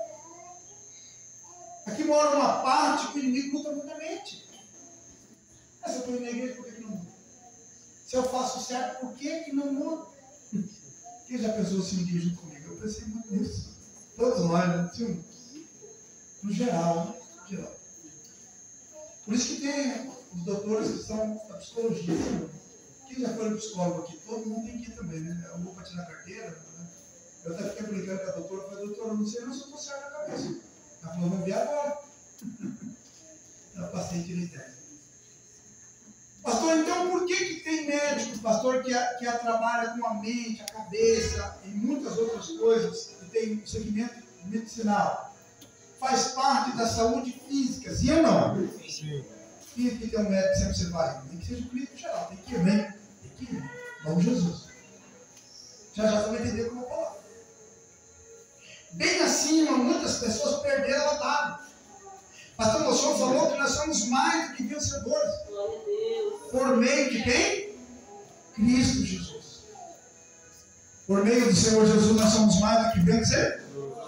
Aqui mora uma parte que o inimigo luta muitamente. Mas eu estou indo na igreja, por que, que não muda? Se eu faço certo, por que, que não muda? Quem já pensou assim um dia junto comigo? Eu pensei muito nisso. Todos nós, né? Sim. No geral, né? No geral. Por isso que tem os doutores que são da psicologia. Né? Quem já foi psicólogo aqui? Todo mundo tem que ir também, né? Eu vou para tirar carteira. Né? Eu até fiquei brincando com a doutora. Falei, doutora, eu não sei não se eu estou certo na cabeça. Ela falou, vamos ver agora. Eu passei direito. Pastor, então por que, que tem médico, pastor, que, a, que a trabalha com a mente, a cabeça e muitas outras coisas, que tem um segmento medicinal? Faz parte da saúde física, sim ou não? Sim. E que tem um médico sempre você vai? Tem que ser um clínico geral, tem que ir, né? Tem que ir. Vamos Jesus. Já já você vai entender como eu vou falar. Bem acima, muitas pessoas perderam a batalha. Pastor, o senhor falou que nós somos mais do que vencedores. Glória a Deus. Por meio de quem? Cristo Jesus. Por meio do Senhor Jesus nós somos mais do que vencedores.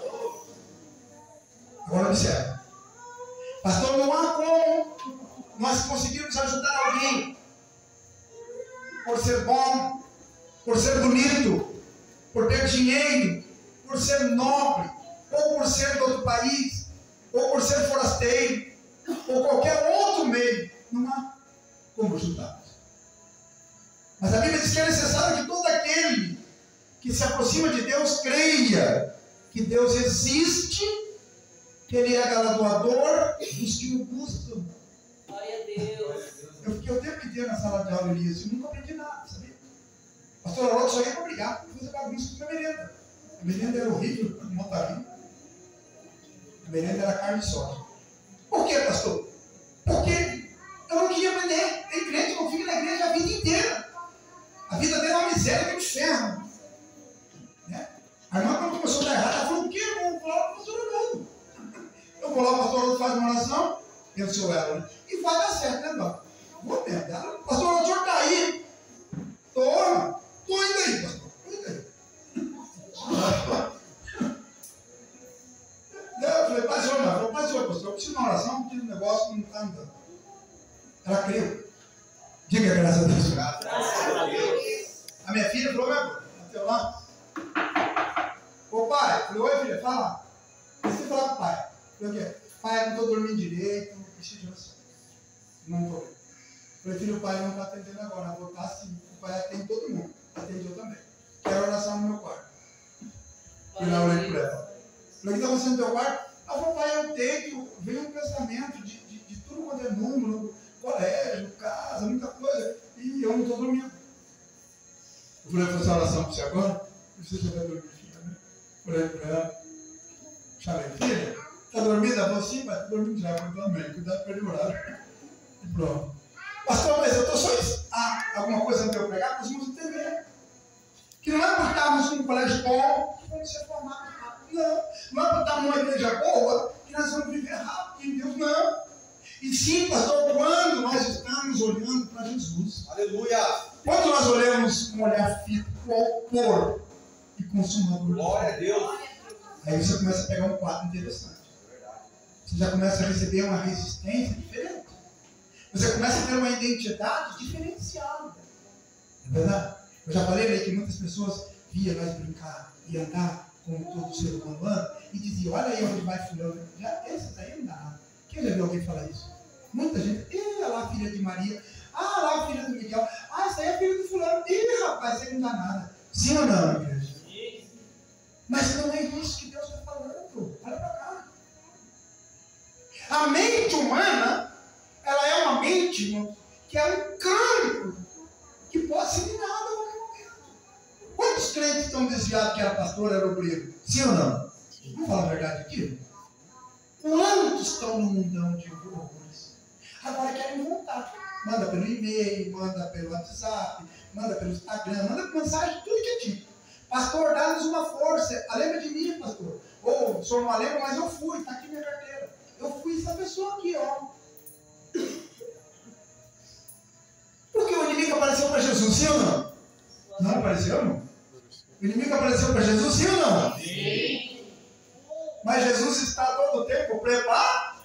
Agora observe. Pastor, não há como nós conseguirmos ajudar alguém por ser bom, por ser bonito, por ter dinheiro, por ser nobre, ou por ser de outro país, ou por ser forasteiro, ou qualquer outro meio. Não há como ajudarmos. Mas a Bíblia diz que é necessário que todo aquele que se aproxima de Deus creia que Deus existe, que Ele é galardoador dos que o buscam. Glória a Deus. Eu fiquei o tempo inteiro na sala de aula, Elias, e nunca aprendi nada, sabia? Pastor Aroldo só ia para brigar, fazer bagunça com a merenda. A merenda era horrível, montaria. A merenda era carne de soja. Por quê, pastor? Porque eu não queria aprender. Tem crente que eu fico na igreja a vida inteira. A vida dele é uma miséria, que é um inferno. Né? A irmã, quando começou a dar errado, ela falou: o quê? Eu vou falar para o pastor Aroldo. Eu vou lá, o pastor Aroldo faz uma oração, eu sou ela, né? E vai dar certo, né, irmão? Vou mesmo. Pastor Aroldo, o senhor está aí? Estou. Estou indo aí, pastor. Estou indo aí. Eu falei: pai, senhor, não. Eu falei: pai, senhor, pastor, eu preciso de uma oração, porque o negócio não está andando. Ela creu. Diga graças a Deus. Graças a Deus. A minha filha falou: meu amor, bateu lá. Ô pai, eu falei: oi filha, fala. Você falar com o pai. Eu falei: o quê? Pai, eu não estou dormindo direito, preciso de oração. Não estou. Eu falei: filho, o pai não está atendendo agora. Eu vou estar assim. O pai atende todo mundo. Atende eu também. Quero oração no meu quarto. Fui lá, orei por ela. Falei: o que está acontecendo no teu quarto? Ela falou: pai, eu tenho, veio um pensamento de, de, de tudo quanto é número. oração para você agora. Você já vai dormir, filha, né? Olhei para ela. Chamei, filha, está dormindo? Ela falou, sim, mas está dormindo já, eu também. Cuidado para ele orar. E pronto. Pastor, mas eu estou só isso. Ah, alguma coisa para eu pregar? Nós vamos entender. Que não é por estarmos num colégio bom que vamos ser formados rápido. Não. Não é por estarmos numa igreja boa que nós vamos viver rápido em Deus, não. E sim, pastor, quando nós estamos olhando para Jesus. Aleluia! Quando nós olhamos com um olhar fito, com autor e consumador. Glória a Deus! Aí você começa a pegar um quadro interessante. Você já começa a receber uma resistência diferente. Você começa a ter uma identidade diferenciada. É verdade? Eu já falei aí que muitas pessoas via nós brincar e andar como todo ser humano anda e diziam, olha aí onde vai fulano. Já, esse daí não dá nada. Quem já viu alguém falar isso? Muita gente. Ih, olha lá a filha de Maria. Ah, lá a filha do Miguel. Ah, essa aí é a filha do fulano. Ih, rapaz, isso aí não dá nada. Sim ou não, igreja? Mas não é isso que Deus está falando. Olha para cá. A mente humana, ela é uma mente que é um campo que pode ser minado a qualquer momento. Quantos crentes estão desviados que era pastor, era obreiro? Sim ou não? Vamos falar a verdade aqui? Quantos estão no mundão de horrores? Agora querem voltar. Manda pelo e-mail, manda pelo WhatsApp, manda pelo Instagram, manda mensagem, tudo que é tipo. Pastor, dá-nos uma força. Lembra de mim, pastor. Ou, o senhor não lembra, mas eu fui, está aqui minha carteira. Eu fui essa pessoa aqui, ó. Porque o inimigo apareceu para Jesus, sim ou não? Não apareceu, não? O inimigo apareceu para Jesus, sim ou não? Sim. Mas Jesus está todo o tempo preparado.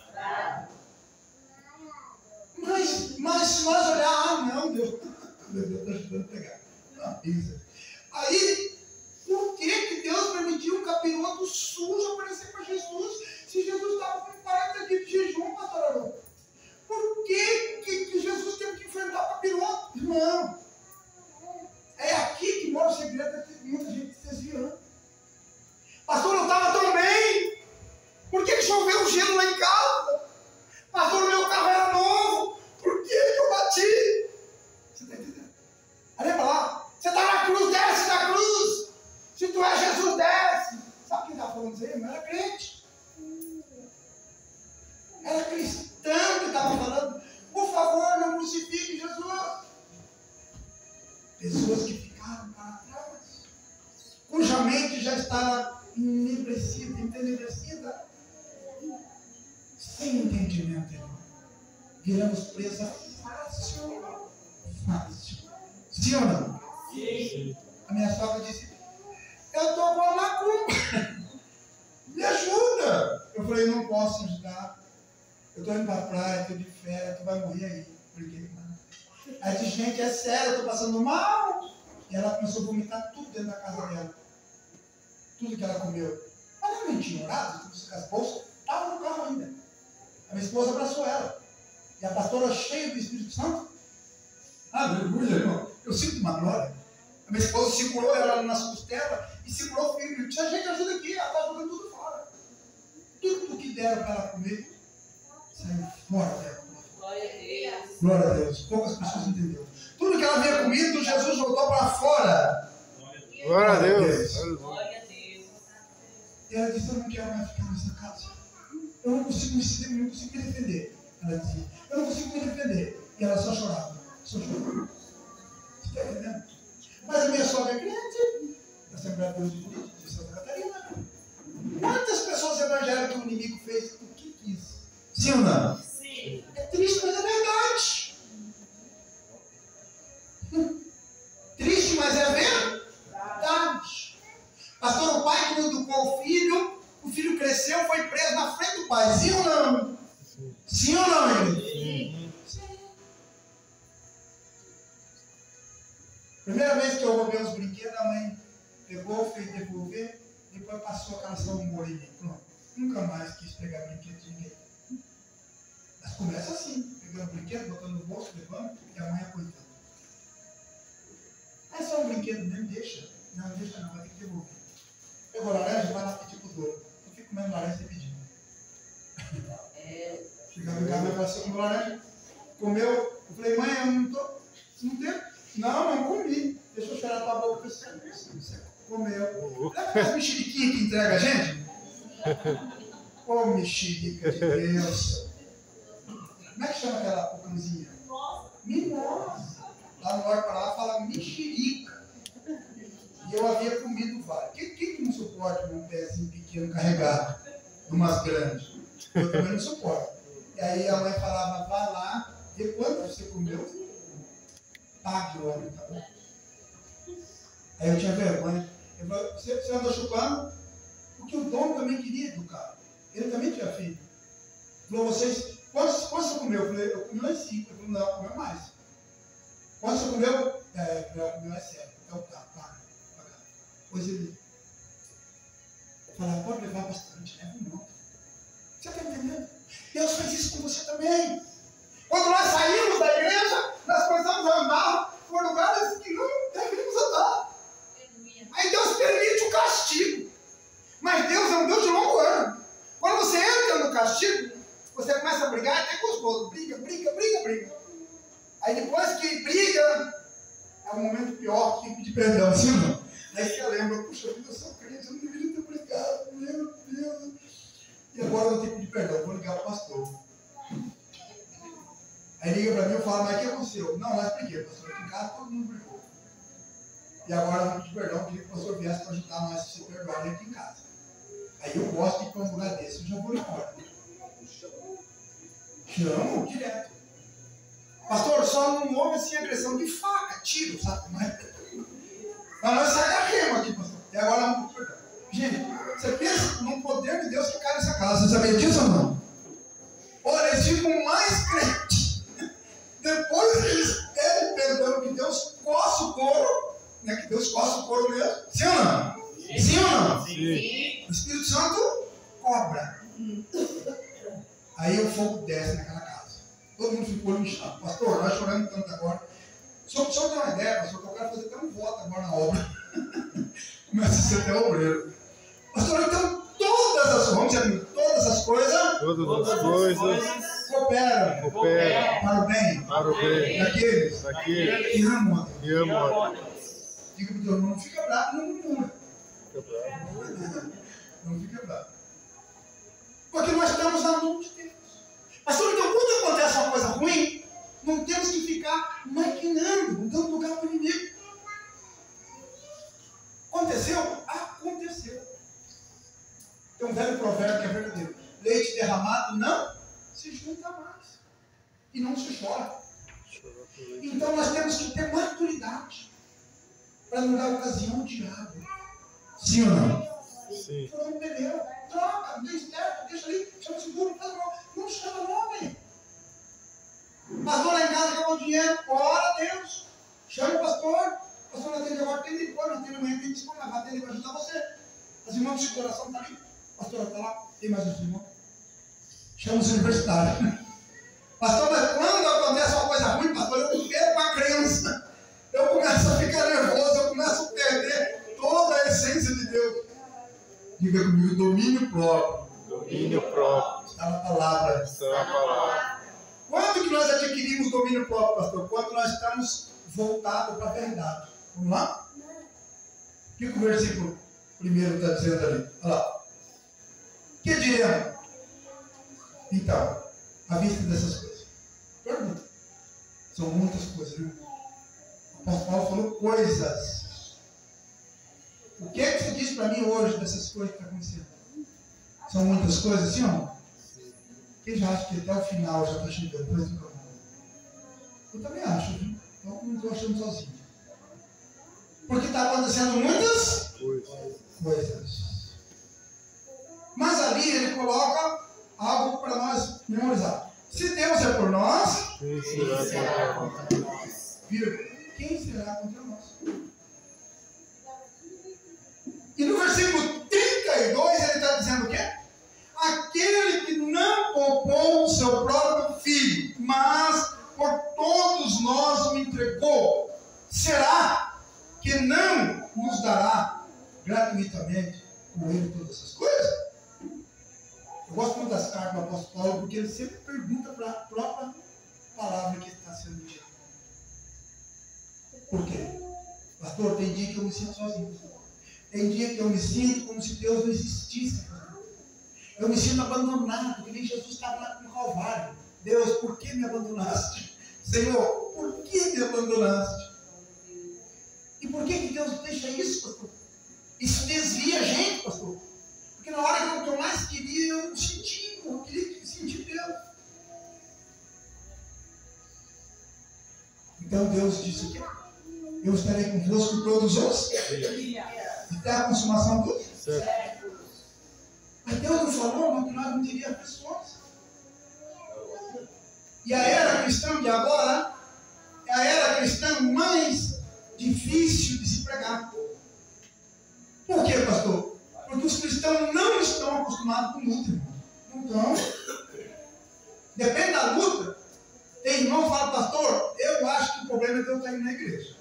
Mas, mas se nós olhar, ah, não, Deus, meu Deus, está ajudando a pegar. Não, pisa. Aí, por que, que Deus permitiu um capiroto sujo aparecer para Jesus, se Jesus estava com quarenta dias de jejum, pastor Arão? Por que, que, que Jesus teve que enfrentar o capiroto? Irmão, é aqui que mora o segredo de muita gente se desviando. Pastor, eu estava tão bem. Por que, que choveu gelo lá em casa? Pastor, o meu carro era novo. Por que, que eu bati? Você está entendendo? Olha para lá. Você está na cruz, desce da cruz. Se tu é Jesus, desce. Sabe quem está falando isso aí? Não era crente. Era cristão que estava falando. Por favor, não crucifique Jesus. Pessoas que ficaram para trás, cuja mente já estava enebrecida, entenebrecida, sem entendimento, irmão. Viramos presa fácil. Fácil. Sim ou não? Sim. A minha sogra disse, eu estou com a macumba. Me ajuda. Eu falei, não posso ajudar. Eu estou indo para a praia, estou de férias, tu vai morrer aí. Por quê? Aí disse, gente, é sério, eu estou passando mal. E ela começou a vomitar tudo dentro da casa dela. Tudo que ela comeu. Mas ela não tinha orado, as bolsas estavam no carro ainda. A minha esposa abraçou ela. E a pastora cheia do Espírito Santo. Ah, aleluia, irmão. Eu sinto uma glória. A minha esposa segurou ela nas costelas e segurou o filho. Disse, a gente ajuda aqui, ela está jogando tudo fora. Tudo que deram para ela comer, saiu fora dela. Glória a Deus. Glória a Deus. Poucas pessoas entenderam. Tudo que ela havia comido, Jesus voltou para fora. Glória a Deus. Glória a Deus. E ela disse, eu não quero mais ficar nessa casa. Eu não consigo me defender, não consigo me defender. Ela dizia, eu não consigo me defender. E ela só chorava. Só chorava. Você está entendendo? Mas a minha sogra é crente. Da Assembleia de Deus de Cristo, de Santa Catarina. Quantas pessoas evangélicas o inimigo fez o que quis? Sim ou não? Sim. É triste, mas é verdade. Triste, mas é verdade. Pastor, o pai que não educou o filho, o filho cresceu, foi preso na frente do pai. Sim ou não? Sim, Sim ou não, igreja? Sim. Sim. Primeira vez que eu roubei os brinquedos, a mãe pegou, fez devolver, depois passou aquela ação humor em mim. Pronto. Nunca mais quis pegar brinquedo de ninguém. Mas começa assim, pegando o brinquedo, botando no bolso, levando, e a mãe é coitada. É só um brinquedo mesmo, deixa. Não, deixa não, vai ter que devolver. Pegou laranja, vai lá pedir pro dono. Eu fico comendo laranja e pedindo. É. Chegava em casa, vai passar com laranja. Comeu. Eu falei, mãe, eu não tô. Não tem? Não, não comi. deixa eu chorar pra boca. Você comeu. Lembra aquelas mexeriquinhas que entrega a gente? Ô, oh, mexerica de Deus. Como é que chama aquela pocãozinha? Mimosa. Lá no Norte Pará fala mexerica. E eu havia comido vários. Quem, quem que não suporta um pezinho pequeno carregado? Umas grandes. Eu também não suporto. E aí a mãe falava, vai lá, e quanto você comeu? Pague o homem, tá bom? Aí eu tinha vergonha. Eu falei, você, você andou chupando? Porque o dono também queria educar. Ele também tinha filho. Falou, vocês, quantos, quantos você comeu? Eu falei, eu comi mais cinco. Ele falou, não, comeu mais. Quantos você comeu? É, eu comi mais sete. Então tá, paga. paga. Pois ele falava, pode levar bastante, leva um monte. Você está entendendo? Deus fez isso com você também. Quando nós saímos da igreja, nós começamos a andar por lugares que não deveríamos andar. Aí Deus permite o castigo. Mas Deus é um Deus de longo ano. Quando você entra no castigo, você começa a brigar até gostoso. Briga, briga, briga, briga. Aí depois que briga, é um momento pior que tem que pedir perdão, sim ou não? Aí você lembra, puxa vida, eu sou crente, eu não deveria ter brigado, meu Deus. E agora eu tenho que pedir perdão, vou ligar para o pastor. Aí liga para mim e fala, mas o que aconteceu? Não, nós briguei, pastor, aqui em casa todo mundo brigou. E agora eu vou pedir perdão, queria que o pastor viesse para ajudar nós a se perdoarem aqui em casa. Aí eu gosto de ir para um lugar desse, eu já vou embora. Chamo direto. Pastor, só não houve assim agressão de faca, tiro, sabe? Mas, mas nós saímos da rema aqui, pastor. E agora eu vou pedir perdão. Gente, você pensa no poder de Deus que cai nessa casa. Você sabia disso ou não? Olha, eles ficam mais crentes. Depois que eles pedem perdão, que Deus coça o couro, né? Que Deus coça o couro mesmo. Sim ou não? Sim, Sim ou não? Sim. O Espírito Santo cobra. Aí o fogo desce naquela casa. Todo mundo ficou inchado. Pastor, nós choramos tanto agora. Só para ter uma ideia, pastor, que eu quero fazer até um voto agora na obra. Começa a ser até obreiro. Pastor, então todas as, vamos dizer, todas as coisas, todas as coisas cooperam, cooperam para o bem, para o bem daqueles, daqueles que amam. que amam. Diga para o teu irmão, não fica bravo, não murmura. Não fica bravo. Porque nós estamos na mão de Deus. Pastor, então quando acontece uma coisa ruim, não temos que ficar maquinando, dando lugar para o inimigo. Aconteceu? Aconteceu. Tem um velho provérbio que é verdadeiro. Leite derramado não se junta mais. E não se chora. Então nós temos que ter maturidade para não dar ocasião ao diabo. Sim ou não? Sim. Furou um pneu. Troca, não tem esperto, deixa ali, chama seguro, faz mal. Não chama nome. Pastor lá em casa quer o dinheiro, ora a Deus. Chama o pastor. Pastor, não atende agora, atende depois, não atende amanhã, atende depois, mas vai atender para ajudar você. As irmãs de coração estão ali. Pastor, está lá, tem mais um irmão. Chama os universitários. Pastor, mas quando acontece uma coisa ruim, pastor, eu perco a crença. Eu começo a ficar nervoso, eu começo a perder toda a essência de Deus. Diga comigo, domínio próprio. Domínio próprio. Está na palavra. Está na palavra. Quando que nós adquirimos domínio próprio, pastor? Quando nós estamos voltados para a verdade. Vamos lá? O que o versículo primeiro está dizendo ali? Olha lá. Que diremos? Então, à vista dessas coisas. Pergunta. São muitas coisas, né? O apóstolo Paulo falou coisas. O que é que você diz para mim hoje dessas coisas que estão acontecendo? São muitas coisas, sim ou não? Quem já acha que até o final já está chegando? Depois do caminho? Eu também acho, viu? Então não estou achando sozinho. Porque está acontecendo muitas coisas. Mas ali ele coloca algo para nós memorizar. Se Deus é por nós, quem será contra nós? Quem será contra nós? E no versículo trinta e dois ele está dizendo o quê? Aquele que não poupou o seu próprio filho, mas por todos nós o entregou, será que não nos dará gratuitamente com ele todas essas coisas? Eu gosto muito das cartas do apóstolo Paulo, porque ele sempre pergunta para a própria palavra que está sendo dita. Por quê? Pastor, tem dia que eu me sinto sozinho. Tem dia que eu me sinto como se Deus não existisse. Eu me sinto abandonado, que nem Jesus estava lá no Calvário. Deus, por que me abandonaste? Senhor, por que me abandonaste? E por que, que Deus deixa isso, pastor? Isso desvia a gente, pastor. Porque na hora que eu mais queria, eu senti, eu queria sentir Deus. Então Deus disse o quê? Eu estarei convosco todos os dias, até a consumação dos séculos. Mas Deus não falou que nós não teríamos pessoas. E a era cristã de agora é a era cristã mais difícil de se pregar. Por quê, pastor? Porque os cristãos não estão acostumados com luta, irmão. Então, depende da luta. Tem irmão que fala, pastor, eu acho que o problema é que eu estar indo na igreja.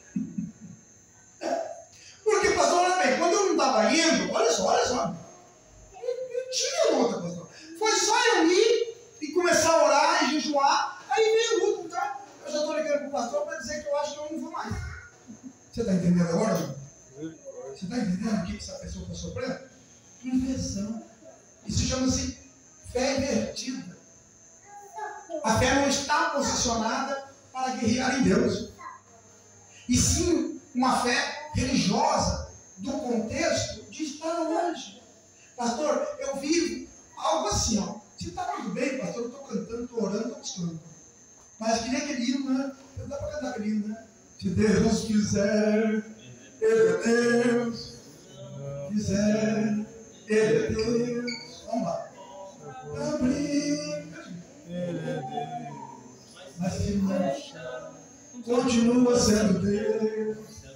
Porque, pastor, olha bem, quando eu não estava indo, olha só, olha só. Não tinha luta, pastor. Foi só eu ir e começar a orar e jejuar, aí veio luta. Então, eu já estou ligando para o pastor para dizer que eu acho que eu não vou mais. Você está entendendo agora, irmão? Você está entendendo o que essa pessoa está sofrendo? Inversão. Isso chama-se fé invertida. A fé não está posicionada para guerrear em Deus. E sim uma fé religiosa do contexto de estar longe. Pastor, eu vivo algo assim, ó. Se está tudo bem, pastor, eu estou cantando, estou orando, estou buscando. Mas que nem aquele hino, né? Eu dá para cantar aquele hino, né? Se Deus quiser, Ele é Deus. Quiser, Ele é Deus. Vamos lá. Abrir. Ele é Deus. Mas se não, continua sendo Deus.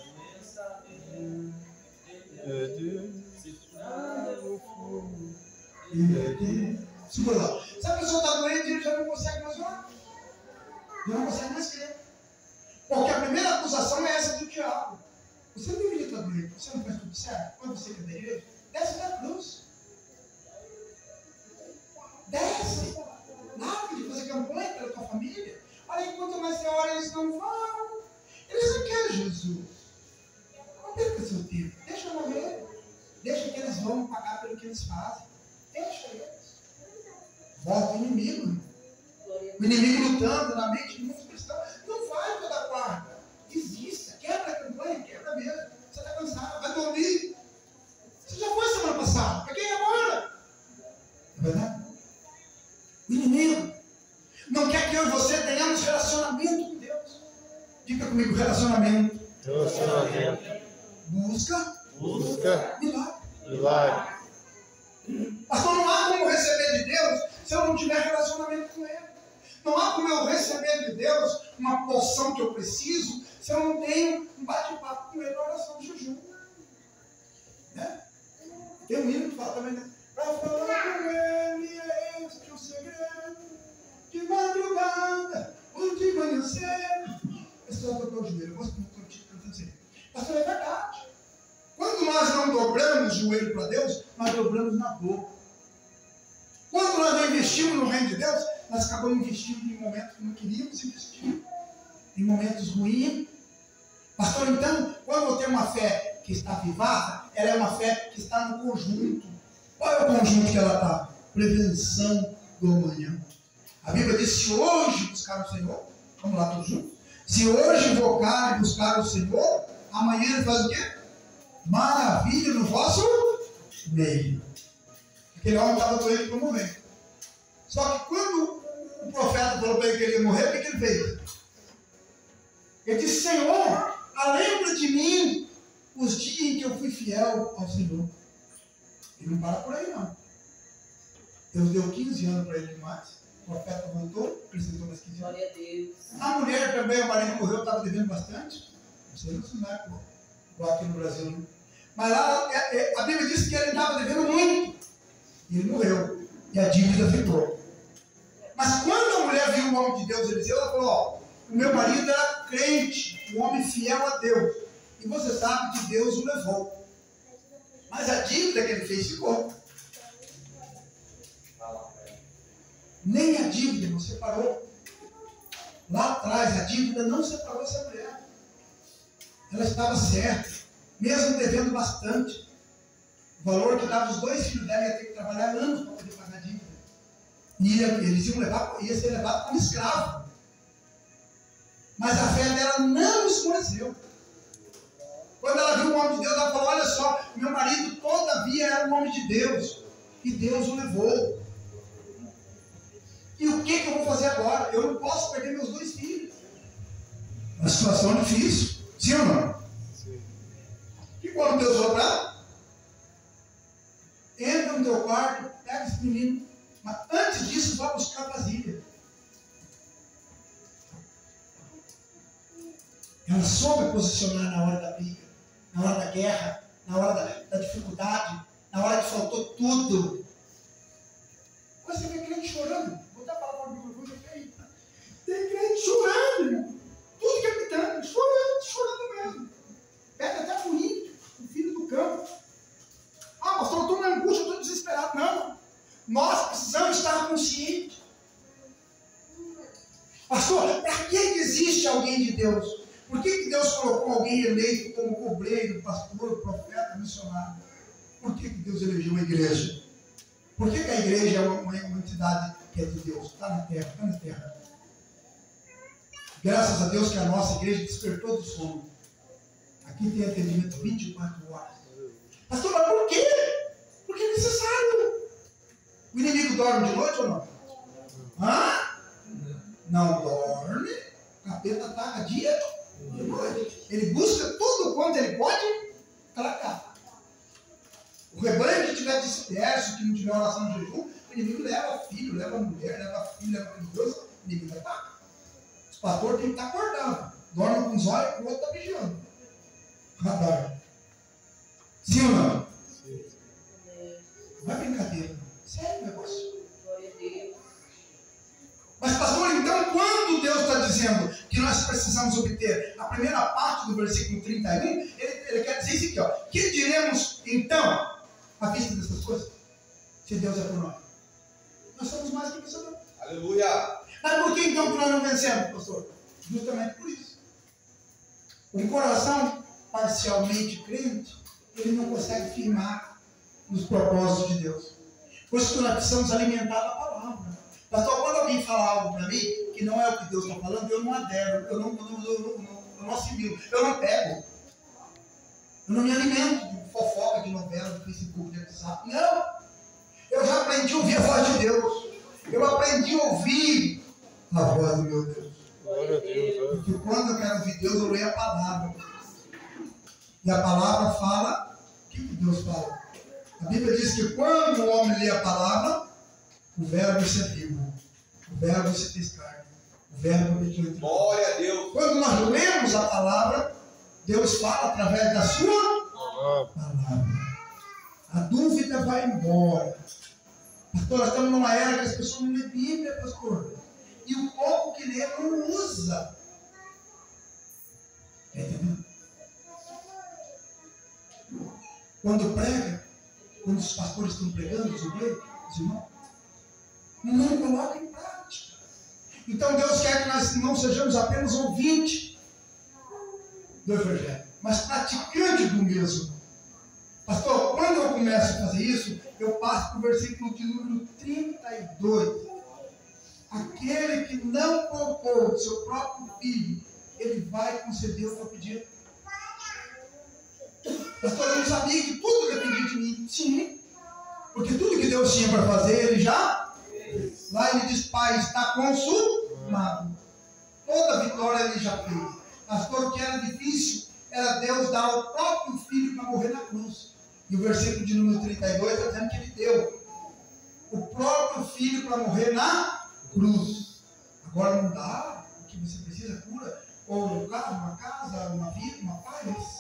Ele é Deus. Ele é Deus. Segura lá. Se a pessoa está doente, ele já não consegue mais orar. Já não consegue mais crer. Porque a primeira acusação é essa do diabo. Você não deveria estar doente. Você não faz tudo certo. Quando você quer da igreja, desce da cruz. Desce. Larga de fazer campanha pela tua família. Olha, enquanto mais você ora, eles não vão. Eles não querem Jesus. Não perca seu tempo. Deixa eu morrer. Deixa que eles vão pagar pelo que eles fazem. Deixa eles. Volta o inimigo. O inimigo lutando na mente de muitos cristãos. Não vai toda quarta. Desista. Quebra a campanha. Quebra mesmo. Você está cansado. Vai dormir. Você já foi semana passada. Para quem é agora? É verdade? O inimigo não quer que eu e você tenhamos relacionamento com Deus. Diga comigo, relacionamento. Relacionamento. Busca. Busca. Milagre. Milagre. Pastor, não há como receber de Deus se eu não tiver relacionamento com Ele. Não há como eu receber de Deus uma porção que eu preciso se eu não tenho um bate-papo com Ele na oração de jejum. Né? Tem um hino que fala também, né? Para falar com Ele é este o segredo, de madrugada ou de manhã cedo. Esse é o teu joelho. Eu gosto muito do tipo cantando assim. Pastor, é verdade. Quando nós não dobramos o joelho para Deus, nós dobramos na dor. Quando nós não investimos no reino de Deus, nós acabamos investindo em momentos que não queríamos investir, em momentos ruins. Pastor, então, quando eu tenho uma fé que está avivada, ela é uma fé que está no conjunto. Qual é o conjunto que ela está? Prevenção do amanhã. A Bíblia diz: se hoje buscar o Senhor, vamos lá todos juntos. Se hoje invocar e buscar o Senhor, amanhã ele faz o quê? Maravilha no vosso meio. Aquele homem estava doente para morrer. Só que quando o profeta falou para ele que ele ia morrer, o que, que ele fez? Ele disse: Senhor, lembra de mim os dias em que eu fui fiel ao Senhor. E não para por aí, não. Deus deu quinze anos para ele mais. O profeta voltou, acrescentou mais quinze anos. Glória a Deus. A mulher também, o marido morreu, estava devendo bastante. Não sei se não é igual aqui no Brasil, né? Mas lá, a Bíblia diz que ele estava devendo muito. E ele morreu. E a dívida ficou. Mas quando a mulher viu o homem de Deus, Eliseu, ela falou: ó, o meu marido era crente, um homem fiel a Deus. E você sabe que Deus o levou. Mas a dívida que ele fez ficou. Nem a dívida não separou. Lá atrás, a dívida não separou essa mulher. ela estava certa, mesmo devendo bastante. O valor que dava os dois filhos dela ia ter que trabalhar anos para poder pagar a dívida. E ia, eles iam levar, ia ser levado como escravo. Mas a fé dela não esmoreceu. Quando ela viu o homem de Deus, ela falou: olha só, meu marido todavia era um homem de Deus. E Deus o levou. E o que, que eu vou fazer agora? Eu não posso perder meus dois filhos. Uma situação difícil. Sim ou não? Sim. E quando Deus falou para ela: entra no teu quarto, pega esse menino, mas antes disso vai buscar vasilha. Ela soube posicionar na hora da briga, na hora da guerra, na hora da, da dificuldade, na hora que faltou tudo. Mas você vê crente chorando. Vou dar a palavra para o microfone aí. Tem crente chorando, irmão. Tudo capitando, chorando, chorando mesmo. Pega até o índio, o filho do campo. Ah, pastor, eu estou na angústia, eu estou desesperado. Não. Nós precisamos estar conscientes. Pastor, para que existe alguém de Deus? Por que, que Deus colocou alguém eleito como cobreiro, pastor, profeta, missionário? Por que, que Deus elegeu a igreja? Por que, que a igreja é uma, uma entidade que é de Deus? Está na terra, está na terra. Graças a Deus que a nossa igreja despertou do sono. Aqui tem atendimento vinte e quatro horas. Pastor, mas por quê? Porque é necessário. O inimigo dorme de noite ou não? Hã? Não dorme. O capeta ataca dia e noite. Ele busca tudo quanto ele pode tracar. O rebanho que estiver disperso, que não tiver oração de jejum, o inimigo leva filho, leva mulher, leva filho, leva perigoso, o inimigo ataca. Os pastores têm que estar acordados. Dorme com os olhos, o outro está vigiando. Radar. Sim ou não? Sim. Não é brincadeira. Sério o negócio. Mas, pastor, então, quando Deus está dizendo que nós precisamos obter a primeira parte do versículo trinta e um, ele, ele quer dizer isso aqui, ó. Que diremos, então, à vista dessas coisas? Se Deus é por nós. Nós somos mais que vencedores. Aleluia! Mas por que então que nós não vencemos, pastor? Justamente por isso. Um coração parcialmente crente, ele não consegue firmar nos propósitos de Deus. Por isso que nós precisamos alimentar a palavra. Pastor, quando alguém fala algo para mim que não é o que Deus está falando, eu não adero, eu não, eu não, eu não, eu não, eu não assimilo, eu não pego. Eu não me alimento de fofoca, de novela, de Facebook, de WhatsApp. Não! Eu já aprendi a ouvir a voz de Deus. Eu aprendi a ouvir a voz do meu Deus. Glória a Deus. Porque quando eu quero ouvir Deus, eu leio a palavra. E a palavra fala, o que, que Deus fala? A Bíblia diz que quando o homem lê a palavra, o verbo se vivo, o verbo se fez carne, o verbo me entre. Glória a Deus. Quando nós lemos a palavra, Deus fala através da sua palavra. A dúvida vai embora. Pastor, nós estamos numa era que as pessoas não lêem Bíblia, pastor. E o pouco que lê não usa. Está entendendo? Quando prega, quando os pastores estão pregando, os obreiros, os irmãos, não coloca em prática. Então Deus quer que nós não sejamos apenas ouvintes do Evangelho, mas praticantes do mesmo. Pastor, quando eu começo a fazer isso, eu passo para o versículo de número trinta e dois. Aquele que não poupou o seu próprio filho, ele vai conceder o que eu pedi. Pastor, eu não sabia que tudo dependia de mim. Sim, porque tudo que Deus tinha para fazer, ele já fez. Lá ele diz: Pai, está consumado. Toda vitória ele já fez. Pastor, o que era difícil era Deus dar o próprio filho para morrer na cruz. E o versículo de número trinta e dois está dizendo que ele deu o próprio filho para morrer na cruz. Agora não dá o que você precisa, cura, ou um carro, uma casa, uma vida, uma paz.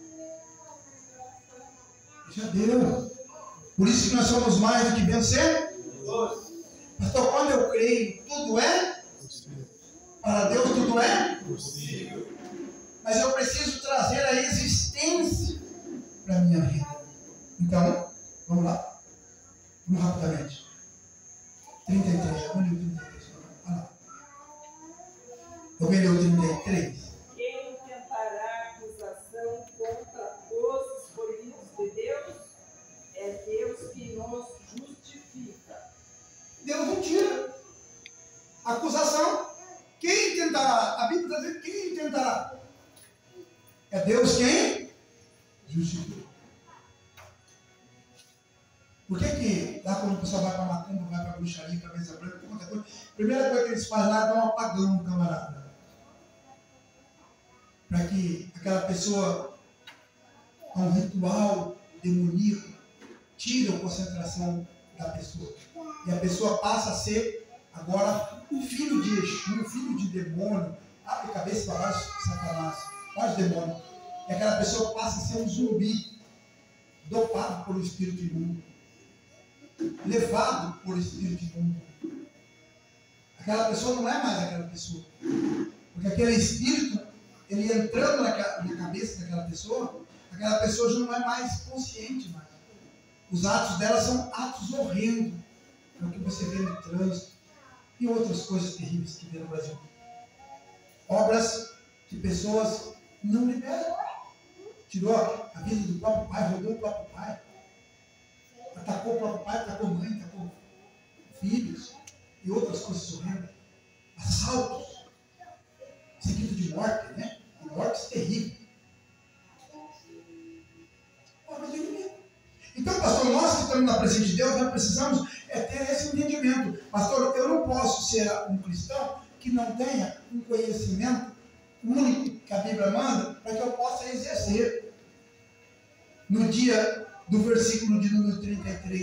Já deu. Por isso que nós somos mais do que vencer. Pastor, quando eu creio, tudo é possível. Para Deus tudo é possível. Mas eu preciso trazer a existência para a minha vida. Então, vamos lá. Vamos rapidamente. trinta e três. Vamos ler o trinta e três. Olha lá. Alguém leu o trinta e três? Quem tentará acusação tentará. A Bíblia está dizendo quem tentará. É Deus quem justifica. Por que que lá quando o pessoal vai para a macumba, vai para a bruxaria, para a mesa branca, qualquer coisa, a primeira coisa que eles fazem lá é dar um apagão no camarada. Para que aquela pessoa, a um ritual demoníaco, tire a concentração da pessoa. E a pessoa passa a ser agora um filho de Exu, um filho de demônio, abre a cabeça para baixo, Satanás, vários demônios. E aquela pessoa passa a ser um zumbi, dopado por um espírito imundo, levado por espírito imundo. Aquela pessoa não é mais aquela pessoa. Porque aquele espírito, ele entrando na, na cabeça daquela pessoa, aquela pessoa já não é mais consciente mais. Os atos dela são atos horrendos. É o que você vê no trânsito e outras coisas terríveis que vê no Brasil. Obras que pessoas não liberam. Tirou a vida do próprio pai, roubou o próprio pai. Atacou o próprio pai, atacou a mãe, atacou filhos e outras coisas horrendas. Assaltos, seguido de morte, né? E mortes terríveis. Obras do inimigo. Então, pastor, nós que estamos na presença de Deus, nós precisamos é ter esse entendimento. Pastor, eu não posso ser um cristão que não tenha um conhecimento único que a Bíblia manda para que eu possa exercer. No dia do versículo de número trinta e três.